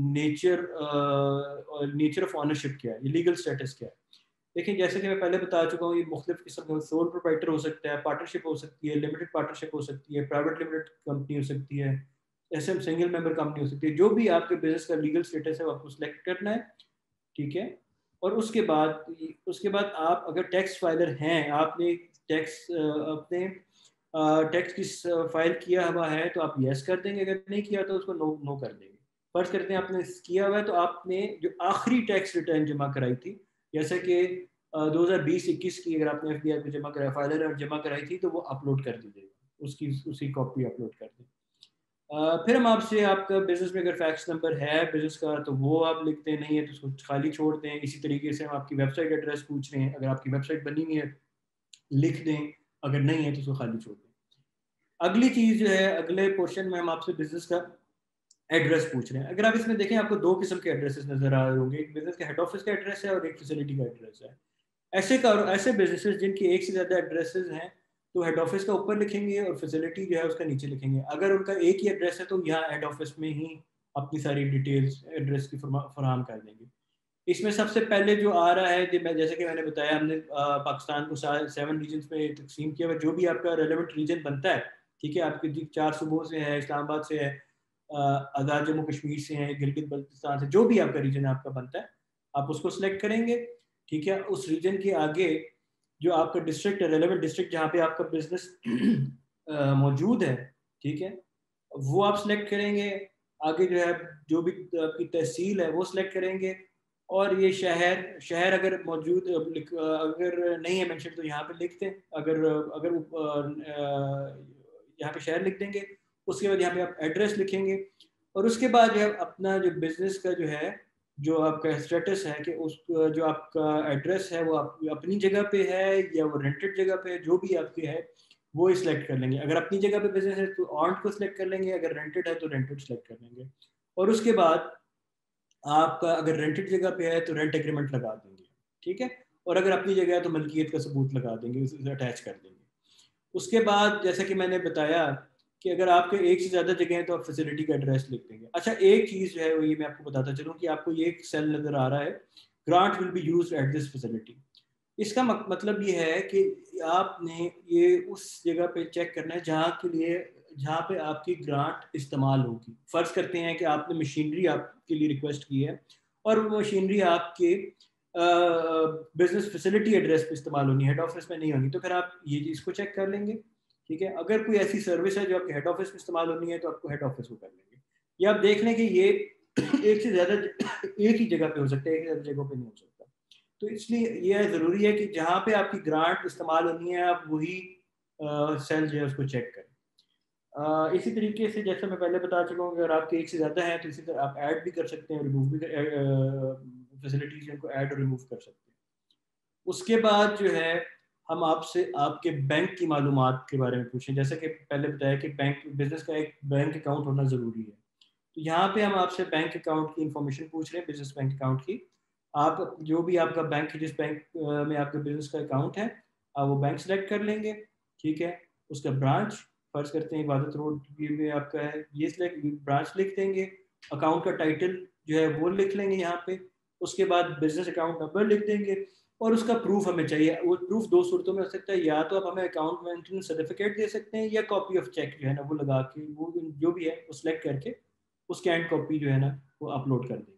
नेचर ऑफ ऑनरशिप क्या है, लीगल स्टेटस क्या है। देखिए जैसे कि मैं पहले बता चुका हूँ, ये मुख्तलिफ किस्म का सोल प्रोप्राइटर हो सकता है, पार्टनरशिप हो सकती है, लिमिटेड पार्टनरशिप हो सकती है, प्राइवेट लिमिटेड कंपनी हो सकती है, ऐसे सिंगल मेंबर कंपनी हो सकती है। जो भी आपके बिजनेस का लीगल स्टेटस है वो आपको सिलेक्ट करना है, ठीक है। और उसके बाद आप अगर टैक्स फाइलर हैं, आपने अपने टैक्स की फाइल किया हुआ है तो आप यस कर देंगे, अगर नहीं किया तो उसको नो कर देंगे। फर्ज करते हैं आपने किया हुआ है, तो आपने जो आखिरी टैक्स रिटर्न जमा कराई थी, जैसे कि 2020-21 की अगर आपने एफडीआई को जमा कराया, फाइलर और जमा कराई थी, तो वो अपलोड कर दीजिएगा, उसी कॉपी अपलोड कर दें। फिर हम आपसे आपका बिजनेस में अगर फैक्स नंबर है बिजनेस का तो वो आप लिखते हैं, नहीं है तो उसको खाली छोड़ दें। इसी तरीके से हम आपकी वेबसाइट एड्रेस पूछ रहे हैं, अगर आपकी वेबसाइट बनी हुई है लिख दें, अगर नहीं है तो उसको खाली छोड़ दें। अगली चीज़ जो है, अगले पोर्शन में हम आपसे बिजनेस का एड्रेस पूछ रहे हैं। अगर आप इसमें देखें आपको 2 किस्म के एड्रेसेस नजर आ रहे होंगे, एक बिजनेस के हेड ऑफिस का एड्रेस है और एक फैसिलिटी का एड्रेस है। ऐसे बिजनेसेस जिनके एक से ज़्यादा एड्रेसेस हैं तो हेड ऑफिस का ऊपर लिखेंगे और फैसिलिटी जो है उसका नीचे लिखेंगे। अगर उनका एक ही एड्रेस है तो यहाँ हेड ऑफिस में ही अपनी सारी डिटेल्स एड्रेस की फराहम कर देंगे। इसमें सबसे पहले जो आ रहा है, जैसे कि मैंने बताया, हमने पाकिस्तान को 7 रीजन्स में तकसीम किया हुआ। जो भी आपका रेलेवेंट रीजन बनता है, ठीक है, आपके 4 सूबों से है, इस्लामाबाद से है, आज़ाद जम्मू कश्मीर से है, गिलगित बल्तिस्तान से, जो भी आपका रीजन आपका बनता है आप उसको सिलेक्ट करेंगे। ठीक है, उस रीजन के आगे जो आपका डिस्ट्रिक्ट है, रेलेवेंट डिस्ट्रिक्ट जहाँ पे आपका बिजनेस मौजूद है, ठीक है, वो आप सिलेक्ट करेंगे। आगे जो है जो भी आपकी तहसील है वो सिलेक्ट करेंगे। और ये शहर अगर मौजूद अगर नहीं है मेंशन तो यहाँ पे लिख दें। अगर अगर यहाँ पे शहर लिख देंगे। उसके बाद यहाँ पे आप एड्रेस लिखेंगे और उसके बाद जो है अपना जो बिजनेस का जो है, जो आपका स्टेटस है कि उस जो आपका एड्रेस है वो आप अपनी जगह पे है या वो रेंटेड जगह पे है, जो भी आपके है वो सिलेक्ट कर लेंगे। अगर अपनी जगह पे बिजनेस है तो ऑन्ट को सिलेक्ट कर लेंगे, अगर रेंटेड है तो रेंटेड सिलेक्ट कर लेंगे। और उसके बाद आपका अगर रेंटेड जगह पे है तो रेंट एग्रीमेंट लगा देंगे, ठीक है। और अगर अपनी जगह है तो मलकियत का सबूत लगा देंगे, उसे अटैच कर देंगे। उसके बाद जैसा कि मैंने बताया कि अगर आपके एक से ज़्यादा जगह है तो आप फैसिलिटी का एड्रेस लिख देंगे। अच्छा, एक चीज़ जो है वो ये मैं आपको बताता चलूँ कि आपको ये एक सेल नज़र आ रहा है, grant will be used at this facility. इसका मतलब ये है कि आपने ये उस जगह पे चेक करना है जहाँ पे आपकी ग्रांट इस्तेमाल होगी। फ़र्ज़ करते हैं कि आपने मशीनरी आपके लिए रिक्वेस्ट की है और वो मशीनरी आपके बिजनेस फैसिलिटी एड्रेस पे इस्तेमाल होनी है, हेड ऑफिस में नहीं होनी, तो फिर आप ये इसको चेक कर लेंगे। ठीक है, अगर कोई ऐसी सर्विस है जो आपके हेड ऑफिस में इस्तेमाल होनी है तो आपको हेड ऑफिस को कर लेंगे। या आप देख लें कि ये एक से ज़्यादा एक ही जगह पे हो सकता है, एक से ज़्यादा जगहों पे नहीं हो सकता। तो इसलिए यह ज़रूरी है कि जहाँ पे आपकी ग्रांट इस्तेमाल होनी है आप वही सेल जो है उसको चेक करें। इसी तरीके से जैसे मैं पहले बता चुका हूँ, अगर आपके एक से ज़्यादा है तो इसी तरह आप ऐड भी कर सकते हैं, रिमूव भी फैसिलिटीज को ऐड और रिमूव कर सकते हैं। उसके बाद जो है हम आपसे आपके बैंक की मालूमात के बारे में पूछें। जैसे कि पहले बताया कि बैंक बिजनेस का एक बैंक अकाउंट होना ज़रूरी है, तो यहाँ पे हम आपसे बैंक अकाउंट की इंफॉर्मेशन पूछ रहे हैं, बिजनेस बैंक अकाउंट की। आप जो भी आपका बैंक है, जिस बैंक में आपका बिजनेस का अकाउंट है, आप वो बैंक सेलेक्ट कर लेंगे। ठीक है, उसका ब्रांच फर्ज करते हैं इबादत रोड में आपका है, ये सिलेक्ट ब्रांच लिख देंगे। अकाउंट का टाइटल जो है वो लिख लेंगे यहाँ पे। उसके बाद बिजनेस अकाउंट नंबर लिख देंगे और उसका प्रूफ हमें चाहिए। वो प्रूफ 2 सूरतों में हो सकता है, या तो आप हमें अकाउंट मेंटेनेंस सर्टिफिकेट दे सकते हैं या कॉपी ऑफ चेक जो है ना वो लगा के, वो जो भी है वो सिलेक्ट करके उसकी हैंड कॉपी जो है ना वो अपलोड कर देंगे।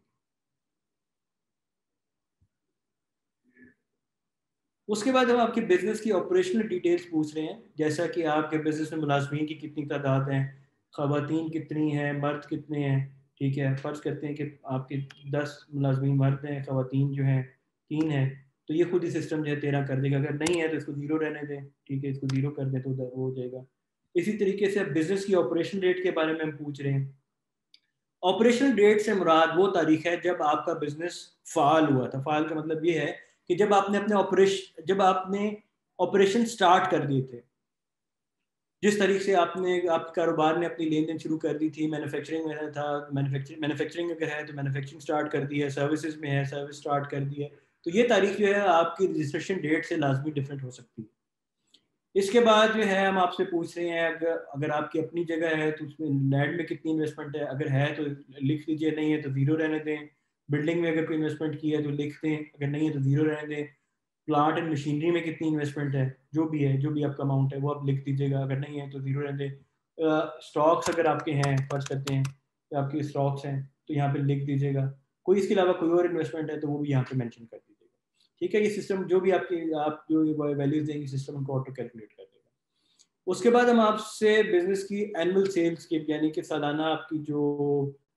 उसके बाद हम आपके बिजनेस की ऑपरेशनल डिटेल्स पूछ रहे हैं, जैसा कि आपके बिजनेस में मुलाजमीन की कितनी तादाद है, ख़वातीन कितनी हैं, मर्द कितने हैं। ठीक है, फ़र्ज़ करते हैं कि आपके 10 मुलाजमीन मर्द हैं, ख़वातीन जो हैं 3 हैं, तो ये खुद ही सिस्टम जो है 13 कर देगा। अगर नहीं है तो इसको 0 रहने दें, ठीक है, इसको 0 कर दें तो वो हो जाएगा। इसी तरीके से बिजनेस की ऑपरेशन डेट के बारे में हम पूछ रहे हैं। ऑपरेशनल डेट से मुराद वो तारीख है जब आपका बिजनेस फाल हुआ था। फाल का मतलब ये है कि जब आपने ऑपरेशन स्टार्ट कर दिए थे, जिस तरीके से आपके कारोबार ने अपनी लेन देन शुरू कर दी थी, मैन्युफैक्चरिंग में था, मैन्युफैक्चरिंग अगर है तो मैन्युफैक्चरिंग स्टार्ट कर दी है, सर्विसेज में है सर्विस स्टार्ट कर दी है, तो ये तारीख जो है आपकी रजिस्ट्रेशन डेट से लाजमी डिफरेंट हो सकती है। इसके बाद जो है हम आपसे पूछ रहे हैं, अगर आपकी अपनी जगह है तो उसमें लैंड में कितनी इन्वेस्टमेंट है, अगर है तो लिख लीजिए, नहीं है तो 0 रहने दें। बिल्डिंग में अगर कोई इन्वेस्टमेंट की है तो लिख दें, अगर नहीं है तो 0 रहने दें। प्लांट एंड मशीनरी में कितनी इन्वेस्टमेंट है, जो भी आपका अमाउंट है वो आप लिख दीजिएगा, अगर नहीं है तो 0 रहने दें। स्टॉक्स अगर आपके हैं, फर्ज करते हैं कि आपके स्टॉक्स हैं तो यहाँ पे लिख दीजिएगा। कोई इसके अलावा कोई और इन्वेस्टमेंट है तो वो भी यहाँ पे मेंशन कर दीजिएगा। ठीक है, ये सिस्टम जो भी आप जो वैल्यूज देंगे सिस्टम उनको ऑटो कैलकुलेट कर देगा। उसके बाद हम आपसे बिजनेस की एनुअल सेल्स की, यानी कि सालाना आपकी जो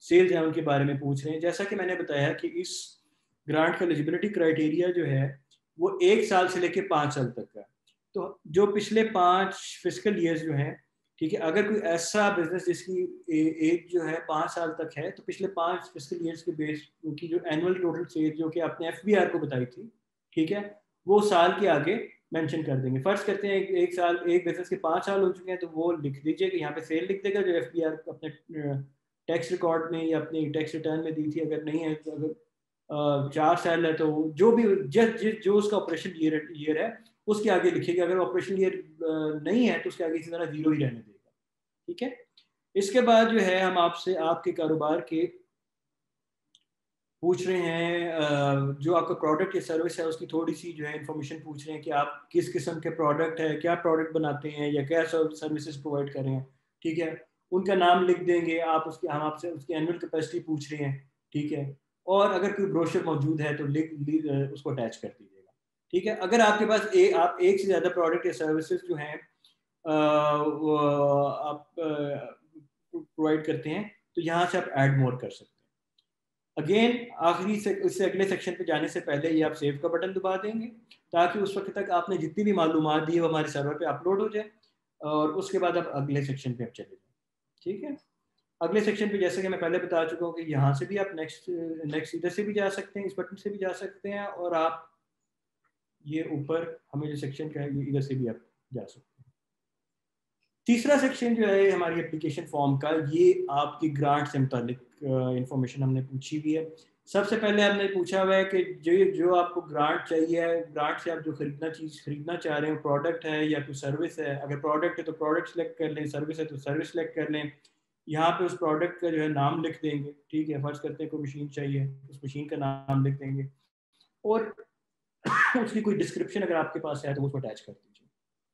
सेल्स है उनके बारे में पूछ रहे हैं। जैसा कि मैंने बताया कि इस ग्रांट का एलिजिबिलिटी क्राइटेरिया जो है वो 1 साल से लेके 5 साल तक का। तो जो पिछले 5 फिस्कल ईयर्स जो हैं, ठीक है, अगर कोई ऐसा बिजनेस जिसकी एज जो है 5 साल तक है, तो पिछले 5 फिस्कल ईयर्स के बेस की जो एनुअल टोटल सेल जो कि आपने एफबीआर को बताई थी, ठीक है, वो साल के आगे मेंशन कर देंगे। फर्ज करते हैं एक साल, एक बिजनेस के 5 साल हो चुके हैं, तो वो लिख दीजिए कि यहाँ पे सेल लिख देगा जो एफबीआर अपने टैक्स रिकॉर्ड में या अपनी टैक्स रिटर्न में दी थी। अगर नहीं है तो अगर 4 साल है तो जो भी जो उसका ऑपरेशन ईयर है उसके आगे लिखेगा। अगर ऑपरेशन ईयर नहीं है तो उसके आगे इसी तरह 0 ही रहने देगा, ठीक है। इसके बाद जो है हम आपसे आपके कारोबार के पूछ रहे हैं, जो आपका प्रोडक्ट या सर्विस है उसकी थोड़ी सी जो है इंफॉर्मेशन पूछ रहे हैं कि आप किस किस्म के प्रोडक्ट है, क्या प्रोडक्ट बनाते हैं या क्या सर्विसेज प्रोवाइड कर रहे हैं, ठीक है। उनका नाम लिख देंगे आप, उसके हम आपसे उसकी एनुअल कैपेसिटी पूछ रहे हैं, ठीक है। और अगर कोई ब्रोशर मौजूद है तो उसको अटैच कर दीजिएगा, ठीक है। अगर आपके पास आप एक से ज़्यादा प्रोडक्ट या सर्विसेज जो हैं आप प्रोवाइड करते हैं तो यहाँ से आप ऐड मोर कर सकते हैं। अगेन आखिरी से उससे अगले सेक्शन पे जाने से पहले ये आप सेव का बटन दबा देंगे ताकि उस वक्त तक आपने जितनी भी मालूमात दी है वो हमारे सर्वर पे अपलोड हो जाए और उसके बाद आप अगले सेक्शन पे आप चले जाए, ठीक है। अगले सेक्शन पे जैसे कि मैं पहले बता चुका हूँ कि यहाँ से भी आप नेक्स्ट इधर से भी जा सकते हैं, इस बटन से भी जा सकते हैं, और आप ये ऊपर हमें जो सेक्शन का है इधर से भी आप जा सकते हैं। तीसरा सेक्शन जो है हमारी एप्लीकेशन फॉर्म का, ये आपकी ग्रांट से मुतालिक इंफॉर्मेशन हमने पूछी हुई है। सबसे पहले हमने पूछा हुआ है कि जो आपको ग्रांट चाहिए है, ग्रांट से आप जो चीज़ खरीदना चाह रहे हैं, प्रोडक्ट है या कोई सर्विस है। अगर प्रोडक्ट है तो प्रोडक्ट सेलेक्ट कर लें, सर्विस है तो सर्विस सेलेक्ट कर लें। यहाँ पे उस प्रोडक्ट का जो है नाम लिख देंगे, ठीक है। फर्ज करते हैं कोई मशीन चाहिए, उस मशीन का नाम लिख देंगे और उसकी कोई डिस्क्रिप्शन अगर आपके पास है तो उसको अटैच कर दीजिए।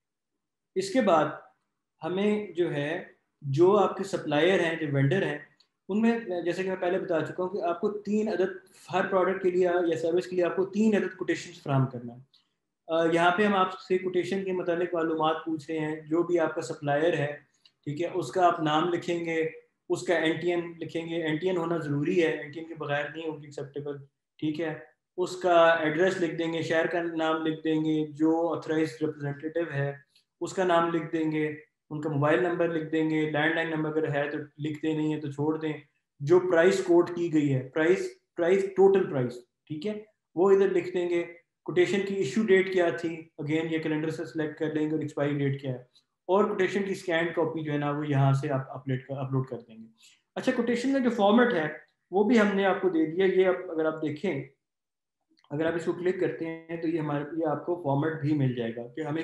इसके बाद हमें जो है जो आपके सप्लायर हैं, जो वेंडर हैं, उनमें जैसे कि मैं पहले बता चुका हूँ कि आपको 3 अदद हर प्रोडक्ट के लिए या सर्विस के लिए आपको 3 अदद कोटेशन फराहम करना है। यहाँ पे हम आपसे कोटेशन के मतलब मालूमात पूछ रहे हैं। जो भी आपका सप्लायर है, ठीक है, उसका आप नाम लिखेंगे, उसका एनटीएन लिखेंगे। एनटीएन होना ज़रूरी है, एनटीएन के बगैर नहीं होगी एक्सेप्टेबल, ठीक है। उसका एड्रेस लिख देंगे, शहर का नाम लिख देंगे, जो ऑथराइज्ड रिप्रेजेंटेटिव है उसका नाम लिख देंगे, उनका मोबाइल नंबर लिख देंगे, लैंडलाइन नंबर अगर है तो लिख दें, नहीं है तो छोड़ दें। जो प्राइस कोट की गई है, प्राइस टोटल प्राइस, ठीक है, वो इधर लिख देंगे। कोटेशन की इशू डेट क्या थी, अगेन ये कैलेंडर से सिलेक्ट कर लेंगे, और एक्सपायरी डेट क्या है, और कोटेशन की स्कैन कॉपी जो है ना वो यहाँ से आप अपलोड कर देंगे। अच्छा, कोटेशन का जो फॉर्मेट है वो भी हमने आपको दे दिया। ये अगर आप देखें, अगर आप इसको क्लिक करते हैं तो ये आपको फॉर्मेट भी मिल जाएगा कि हमें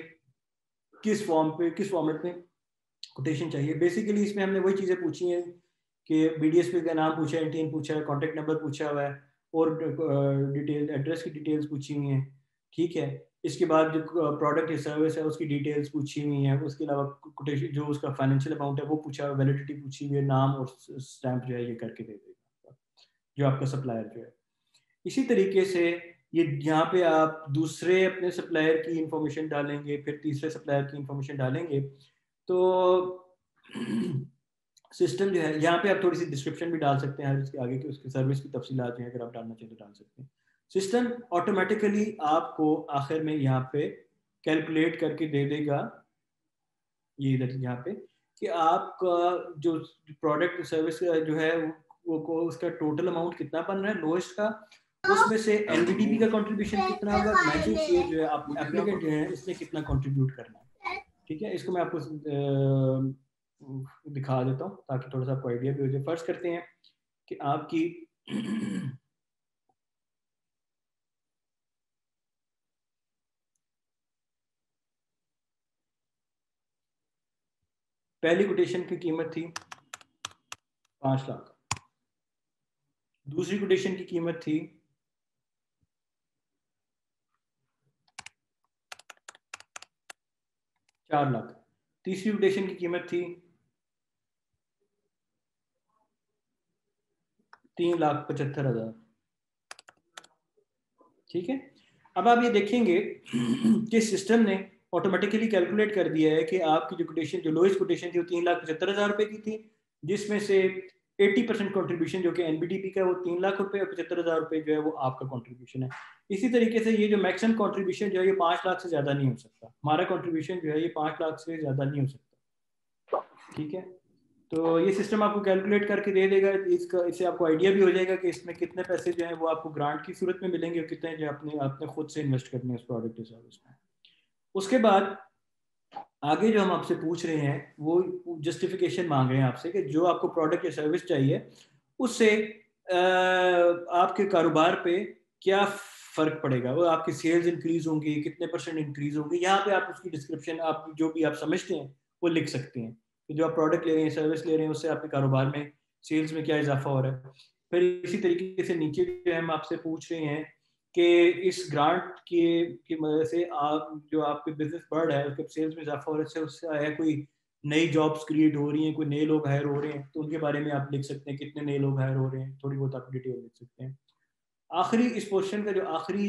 किस फॉर्मेट में कोटेशन चाहिए। बेसिकली इसमें हमने वही चीज़ें पूछी हैं कि बीडीएसपी का नाम पूछा है, एनटीएन पूछा है, कॉन्टैक्ट नंबर पूछा हुआ है, और डिटेल एड्रेस की डिटेल्स पूछी हुई हैं, ठीक है। इसके बाद जो प्रोडक्ट या सर्विस है उसकी डिटेल्स पूछी हुई हैं। उसके अलावा कोटेशन जो उसका फाइनेंशियल अमाउंट है वो पूछा हुआ, वैलिडिटी पूछी हुई है, नाम और स्टैंप जो है ये करके दे देगा जो आपका सप्लायर जो है। इसी तरीके से ये यहाँ पे आप दूसरे अपने सप्लायर की इंफॉर्मेशन डालेंगे, फिर तीसरे सप्लायर की इंफॉर्मेशन डालेंगे, तो सिस्टम जो है यहाँ पे आप थोड़ी सी डिस्क्रिप्शन भी डाल सकते हैं इसके आगे की, उसकी सर्विस की तफसीलात जो है अगर आप डालना चाहें तो डाल सकते हैं। सिस्टम ऑटोमेटिकली आपको आखिर में यहाँ पे कैलकुलेट करके दे देगा, ये इधर यहाँ पे, कि आपका जो प्रोडक्ट सर्विस जो है वो उसका टोटल अमाउंट कितना बन रहा है लोएस्ट का, उसमें से एनवीडीपी का कंट्रीब्यूशन कितना होगा, मैचिंग शेयर जो है आप एप्लीकेंट जो है इसने कितना कंट्रीब्यूट करना है, ठीक है। इसको मैं आपको दिखा देता हूँ ताकि थोड़ा सा आपको आइडिया भी हो जाए। फर्ज करते हैं कि आपकी पहली कोटेशन की कीमत थी 5 लाख, दूसरी कोटेशन की कीमत थी 4 लाख, तीसरी कोटेशन की कीमत थी 3,75,000, ठीक है। अब आप ये देखेंगे कि सिस्टम ने ऑटोमेटिकली कैलकुलेट कर दिया है कि आपकी जो कोटेशन, जो लोएस्ट कोटेशन थी वो 3,75,000 रुपए की थी, जिसमें से 80% कंट्रीब्यूशन जो कि एनबीडीपी का वो 3 लाख रुपए और 75,000 रुपए जो है वो आपका कंट्रीब्यूशन है। इसी तरीके से ये जो मैक्सिमम कंट्रीब्यूशन जो है ये 5 लाख से ज़्यादा नहीं हो सकता। हमारा कंट्रीब्यूशन जो है ये 5 लाख से ज़्यादा नहीं हो सकता, ठीक है। तो ये सिस्टम आपको कैलकुलेट करके दे देगा, इससे आपको आइडिया भी हो जाएगा कि इसमें कितने पैसे जो हैं वो आपको ग्रांट की सूरत में मिलेंगे और कितने जो आपने खुद से इन्वेस्ट करने हैं उस प्रोडक्ट या सर्विस में। उसके बाद आगे जो हम आपसे पूछ रहे हैं वो जस्टिफिकेशन मांग रहे हैं आपसे कि जो आपको प्रोडक्ट या सर्विस चाहिए उससे आपके कारोबार पे क्या फ़र्क पड़ेगा, वो आपकी सेल्स इंक्रीज होंगी, कितने % इंक्रीज होंगी। यहाँ पे आप उसकी डिस्क्रिप्शन आप जो भी आप समझते हैं वो लिख सकते हैं कि जो आप प्रोडक्ट ले रहे हैं, सर्विस ले रहे हैं, उससे आपके कारोबार में सेल्स में क्या इजाफा हो रहा है। फिर इसी तरीके से नीचे जो हम आपसे पूछ रहे हैं कि इस ग्रांट की मदद से आप जो आपके बिजनेस बढ़ रहा है, उसके सेल्स में इजाफा हो रहा है, उससे आया कोई नई जॉब्स क्रिएट हो रही हैं, कोई नए लोग हायर हो रहे हैं, तो उनके बारे में आप लिख सकते हैं कितने नए लोग हायर हो रहे हैं, थोड़ी बहुत आप डिटेल लिख सकते हैं। आखिरी इस पोर्शन का जो आखिरी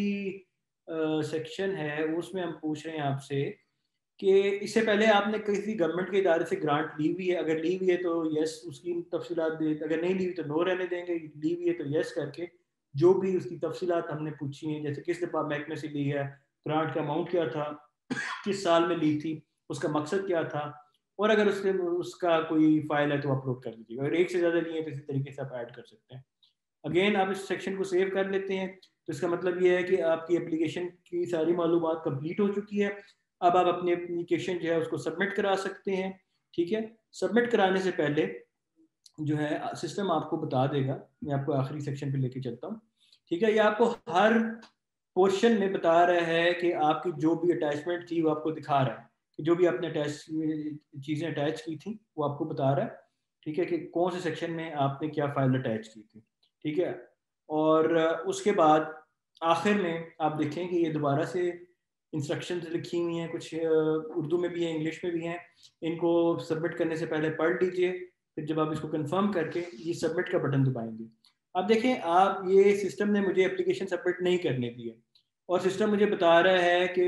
सेक्शन है उसमें हम पूछ रहे हैं आपसे कि इससे पहले आपने किसी गवर्नमेंट के इदारे से ग्रांट ली हुई है, अगर ली हुई है तो यस उसकी तफसीलात दे, अगर नहीं ली हुई तो नो रहने देंगे, ली हुई है तो यस करके जो भी उसकी तफसीलात हमने पूछी हैं, जैसे किस महकमे से ली है, ग्रांट का अमाउंट क्या था, किस साल में ली थी, उसका मकसद क्या था, और अगर उसका कोई फाइल है तो अपलोड कर दीजिएगा। अगर एक से ज़्यादा लिए तो इसी तरीके से आप ऐड कर सकते हैं। अगेन आप इस सेक्शन को सेव कर लेते हैं तो इसका मतलब ये है कि आपकी एप्लीकेशन की सारी मालूमात कंप्लीट हो चुकी है। अब आप अपनी एप्लीकेशन जो है उसको सबमिट करा सकते हैं, ठीक है। सबमिट कराने से पहले जो है सिस्टम आपको बता देगा, मैं आपको आखिरी सेक्शन पे लेके चलता हूँ, ठीक है। ये आपको हर पोर्शन में बता रहा है कि आपकी जो भी अटैचमेंट थी वो आपको दिखा रहा है कि जो भी आपने चीज़ें अटैच की थी वो आपको बता रहा है, ठीक है, कि कौन से सेक्शन में आपने क्या फाइल अटैच की थी, ठीक है। और उसके बाद आखिर में आप देखें कि ये दोबारा से इंस्ट्रक्शंस लिखी हुई हैं, कुछ उर्दू में भी हैं, इंग्लिश में भी हैं। इनको सबमिट करने से पहले पढ़ लीजिए, फिर जब आप इसको कंफर्म करके ये सबमिट का बटन दबाएंगे, अब देखें आप ये सिस्टम ने मुझे एप्लीकेशन सबमिट नहीं करने दी है और सिस्टम मुझे बता रहा है कि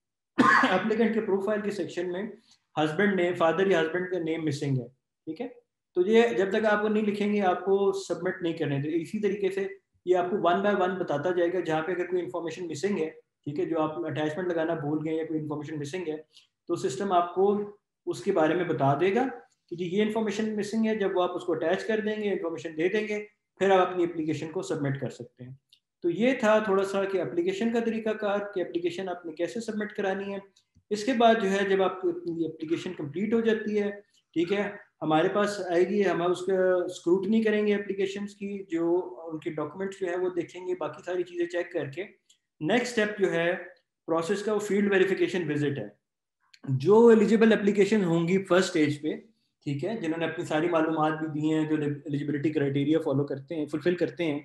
एप्लीकेंट के प्रोफाइल के सेक्शन में हस्बैंड नेम, फादर या हस्बैंड का नेम मिसिंग है, ठीक है। तो ये जब तक आपको नहीं लिखेंगे आपको सबमिट नहीं करने देंगे। इसी तरीके से ये आपको 1 बाय 1 बताता जाएगा, जहाँ पे अगर कोई इन्फॉर्मेशन मिसिंग है, ठीक है, जो आप अटैचमेंट लगाना भूल गए या कोई इन्फॉर्मेशन मिसिंग है, तो सिस्टम आपको उसके बारे में बता देगा कि जी ये इन्फॉर्मेशन मिसिंग है। जब वो आप उसको अटैच कर देंगे, इन्फॉर्मेशन दे देंगे, फिर आप अपनी एप्लीकेशन को सबमिट कर सकते हैं। तो ये था थोड़ा सा कि एप्लीकेशन का तरीकाकार, कि एप्लीकेशन आपने कैसे सबमिट करानी है। इसके बाद जो है जब आपकी एप्लीकेशन कंप्लीट हो जाती है, ठीक है, हमारे पास आएगी, हम उसका स्क्रूटनी करेंगे एप्लीकेशंस की, जो उनके डॉक्यूमेंट्स जो है वो देखेंगे, बाकी सारी चीज़ें चेक करके नेक्स्ट स्टेप जो है प्रोसेस का वो फील्ड वेरिफिकेशन विजिट है। जो एलिजिबल एप्लीकेशन होंगी फर्स्ट स्टेज पे, ठीक है, जिन्होंने अपनी सारी मालूमात भी दी हैं, जो एलिजिबिलिटी क्राइटेरिया फॉलो करते हैं, फुलफिल करते हैं,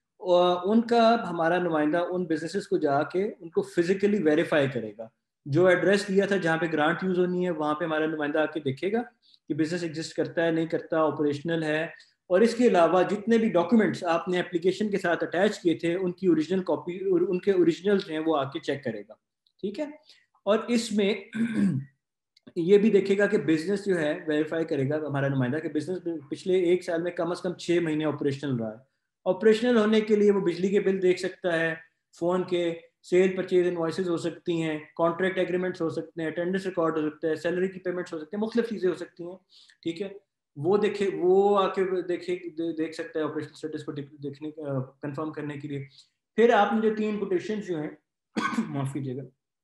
उनका हमारा नुमाइंदा उन बिजनेसेस को जाके उनको फिजिकली वेरीफाई करेगा। जो एड्रेस दिया था जहाँ पे ग्रांट यूज़ होनी है, वहाँ पे हमारा नुमाइंदा आके देखेगा कि बिजनेस एग्जिस्ट करता है, नहीं करता, ऑपरेशनल है। और इसके अलावा जितने भी डॉक्यूमेंट्स आपने एप्लीकेशन के साथ अटैच किए थे उनकी ओरिजिनल कॉपी, उनके ओरिजिनल हैं वो आके चेक करेगा, ठीक है। और इसमें ये भी देखेगा कि बिजनेस जो है वेरीफाई करेगा हमारा नुमाइंदा कि बिजनेस पिछले 1 साल में कम से कम 6 महीने ऑपरेशनल रहा है। ऑपरेशनल होने के लिए वो बिजली के बिल देख सकता है, फ़ोन के सेल परचेज इनवॉइसेज हो सकती हैं, कॉन्ट्रैक्ट एग्रीमेंट्स हो सकते हैं, अटेंडेंस रिकॉर्ड हो सकता है, सैलरी की पेमेंट्स हो सकती हैं, मुख्तलिफ चीज़ें हो सकती हैं, ठीक है। वो देखे, वो आके देख सकता है ऑपरेशनल स्टेटस को देखने कंफर्म करने के लिए। फिर आपने जो 3 कोटेशन जो हैं माफ़ कीजिएगा,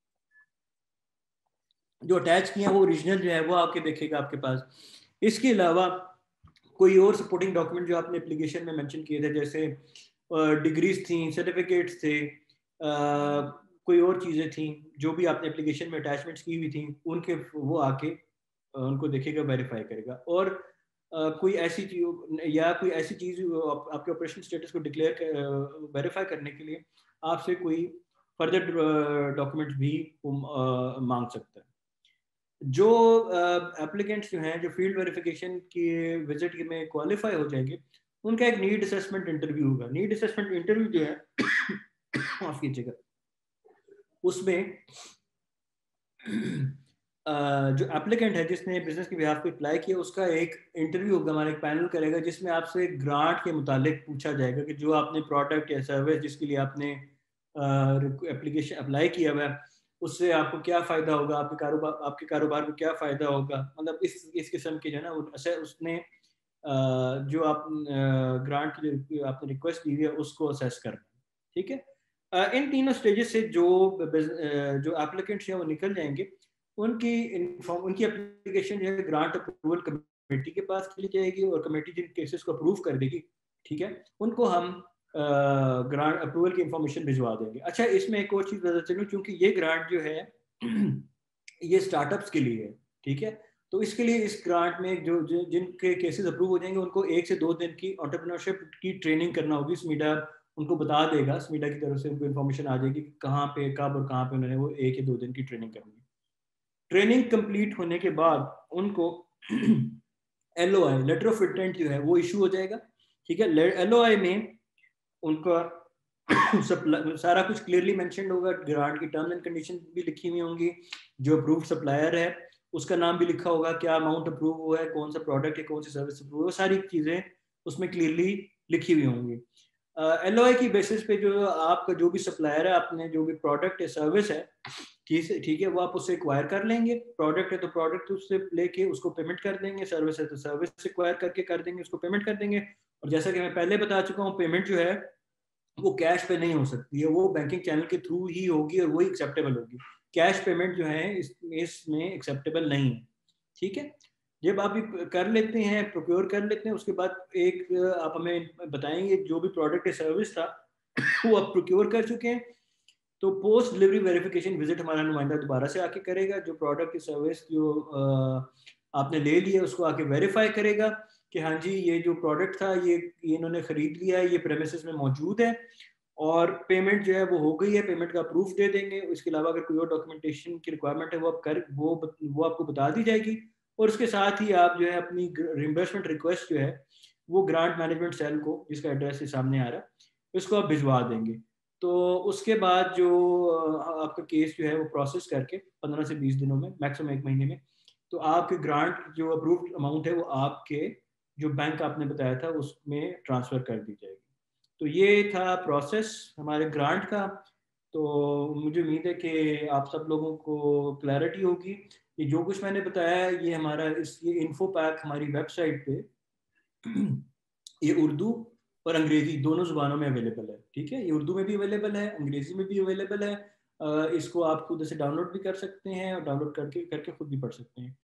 जो अटैच किए हैं वो ओरिजिनल जो है वो आके देखेगा आपके पास। इसके अलावा कोई और सपोर्टिंग डॉक्यूमेंट जो आपने एप्लीकेशन में मेंशन किए थे, जैसे डिग्रीज थी, सर्टिफिकेट्स थे, कोई और चीज़ें थी जो भी आपने एप्लीकेशन में अटैचमेंट्स की हुई थी, उनके वो आके उनको देखेगा, वेरीफाई करेगा। और कोई ऐसी चीज या कोई ऐसी चीज़ आपके ऑपरेशन स्टेटस को डिक्लेयर वेरीफाई करने के लिए आपसे कोई फर्दर डॉक्यूमेंट्स भी मांग सकता है। जो एप्लीकेंट्स जो हैं जो फील्ड वेरिफिकेशन के विजिट में क्वालिफाई हो जाएंगे, उनका एक नीड असेसमेंट इंटरव्यू होगा। नीड असेसमेंट इंटरव्यू जो है माफ कीजिएगा, उसमें जो एप्लीकेंट है जिसने बिजनेस के बिहाफ पे अप्लाई किया, उसका एक इंटरव्यू होगा, हमारा एक पैनल करेगा जिसमें आपसे ग्रांट के मुतालिक पूछा जाएगा कि जो आपने प्रोडक्ट या सर्विस जिसके लिए आपने एप्लीकेशन अप्लाई किया हुआ है, उससे आपको क्या फ़ायदा होगा, आपके कारोबार को क्या फ़ायदा होगा, मतलब इस किस्म के जो है ना उसने जो आप ग्रांट की जो आपने रिक्वेस्ट दी है उसको असेस करना है। ठीक है, इन तीनों स्टेजेस से जो एप्लीकेंट्स हैं वो निकल जाएंगे, उनकी एप्लीकेशन जो है ग्रांट अप्रूवल कमेटी के पास चली जाएगी और कमेटी जिन केसेस को अप्रूव कर देगी, ठीक है, उनको हम ग्रांट अप्रूवल की इंफॉर्मेशन भिजवा देंगे। अच्छा, इसमें एक और चीज़ बता चलूँ, क्योंकि ये ग्रांट जो है ये स्टार्टअप्स के लिए है, ठीक है, तो इसके लिए इस ग्रांट में जिनके केसेस अप्रूव हो जाएंगे उनको 1 से 2 दिन की एंटरप्रेन्योरशिप की ट्रेनिंग करना होगी। स्मीडा उनको बता देगा, स्मीडा की तरफ से उनको इन्फॉर्मेशन आ जाएगी कि कहाँ पे, कब और कहाँ पे उन्होंने वो 1 या 2 दिन की ट्रेनिंग करनी है। ट्रेनिंग कंप्लीट होने के बाद उनको LOI, लेटर ऑफ इंटेंट जो है वो इशू हो जाएगा, ठीक है। LOI में उनका सारा कुछ क्लियरली मेंशन्ड होगा, ग्रांट की टर्म्स एंड कंडीशन भी लिखी हुई होंगी, जो अप्रूव्ड सप्लायर है उसका नाम भी लिखा होगा, क्या अमाउंट अप्रूव हुआ है, कौन सा प्रोडक्ट है, कौन सी सर्विस अप्रूव, वो सारी चीज़ें उसमें क्लियरली लिखी हुई होंगी। LOI की बेसिस पे जो आपका जो भी सप्लायर है, आपने जो भी प्रोडक्ट या सर्विस है, ठीक है, वो आप उससे एक्वायर कर लेंगे। प्रोडक्ट है तो प्रोडक्ट उससे लेके उसको पेमेंट कर देंगे, सर्विस है तो सर्विस एक्वायर करके कर देंगे, उसको पेमेंट कर देंगे। और जैसा कि मैं पहले बता चुका हूँ, पेमेंट जो है वो कैश पे नहीं हो सकती है, वो बैंकिंग चैनल के थ्रू ही होगी और वही एक्सेप्टेबल होगी। कैश पेमेंट जो है इसमें एक्सेप्टेबल नहीं है, ठीक है। जब आप ये कर लेते हैं, प्रोक्योर कर लेते हैं, उसके बाद एक आप हमें बताएंगे जो भी प्रोडक्ट या सर्विस था वो आप प्रोक्योर कर चुके हैं, तो पोस्ट डिलीवरी वेरिफिकेशन विजिट हमारा नुमाइंदा दोबारा से आके करेगा, जो प्रोडक्ट की सर्विस जो आपने ले लिया उसको आके वेरीफाई करेगा कि हाँ जी ये जो प्रोडक्ट था ये इन्होंने खरीद लिया है, ये प्रेमिसेस में मौजूद है, और पेमेंट जो है वो हो गई है, पेमेंट का प्रूफ दे देंगे। इसके अलावा अगर कोई और डॉक्यूमेंटेशन की रिक्वायरमेंट है वो आप कर वो आपको बता दी जाएगी, और उसके साथ ही आप जो है अपनी रिम्बर्समेंट रिक्वेस्ट जो है वो ग्रांट मैनेजमेंट सेल को, जिसका एड्रेस सामने आ रहा है, उसको आप भिजवा देंगे। तो उसके बाद जो आपका केस जो है वो प्रोसेस करके 15 से 20 दिनों में, मैक्सिमम 1 महीने में, तो आपके ग्रांट जो अप्रूव्ड अमाउंट है वो आपके जो बैंक आपने बताया था उसमें ट्रांसफ़र कर दी जाएगी। तो ये था प्रोसेस हमारे ग्रांट का। तो मुझे उम्मीद है कि आप सब लोगों को क्लैरिटी होगी। ये जो कुछ मैंने बताया है ये हमारा ये इन्फो पैक हमारी वेबसाइट पे ये उर्दू और अंग्रेजी दोनों ज़ुबानों में अवेलेबल है, ठीक है। ये उर्दू में भी अवेलेबल है, अंग्रेजी में भी अवेलेबल है। इसको आप खुद से डाउनलोड भी कर सकते हैं और डाउनलोड करके खुद भी पढ़ सकते हैं।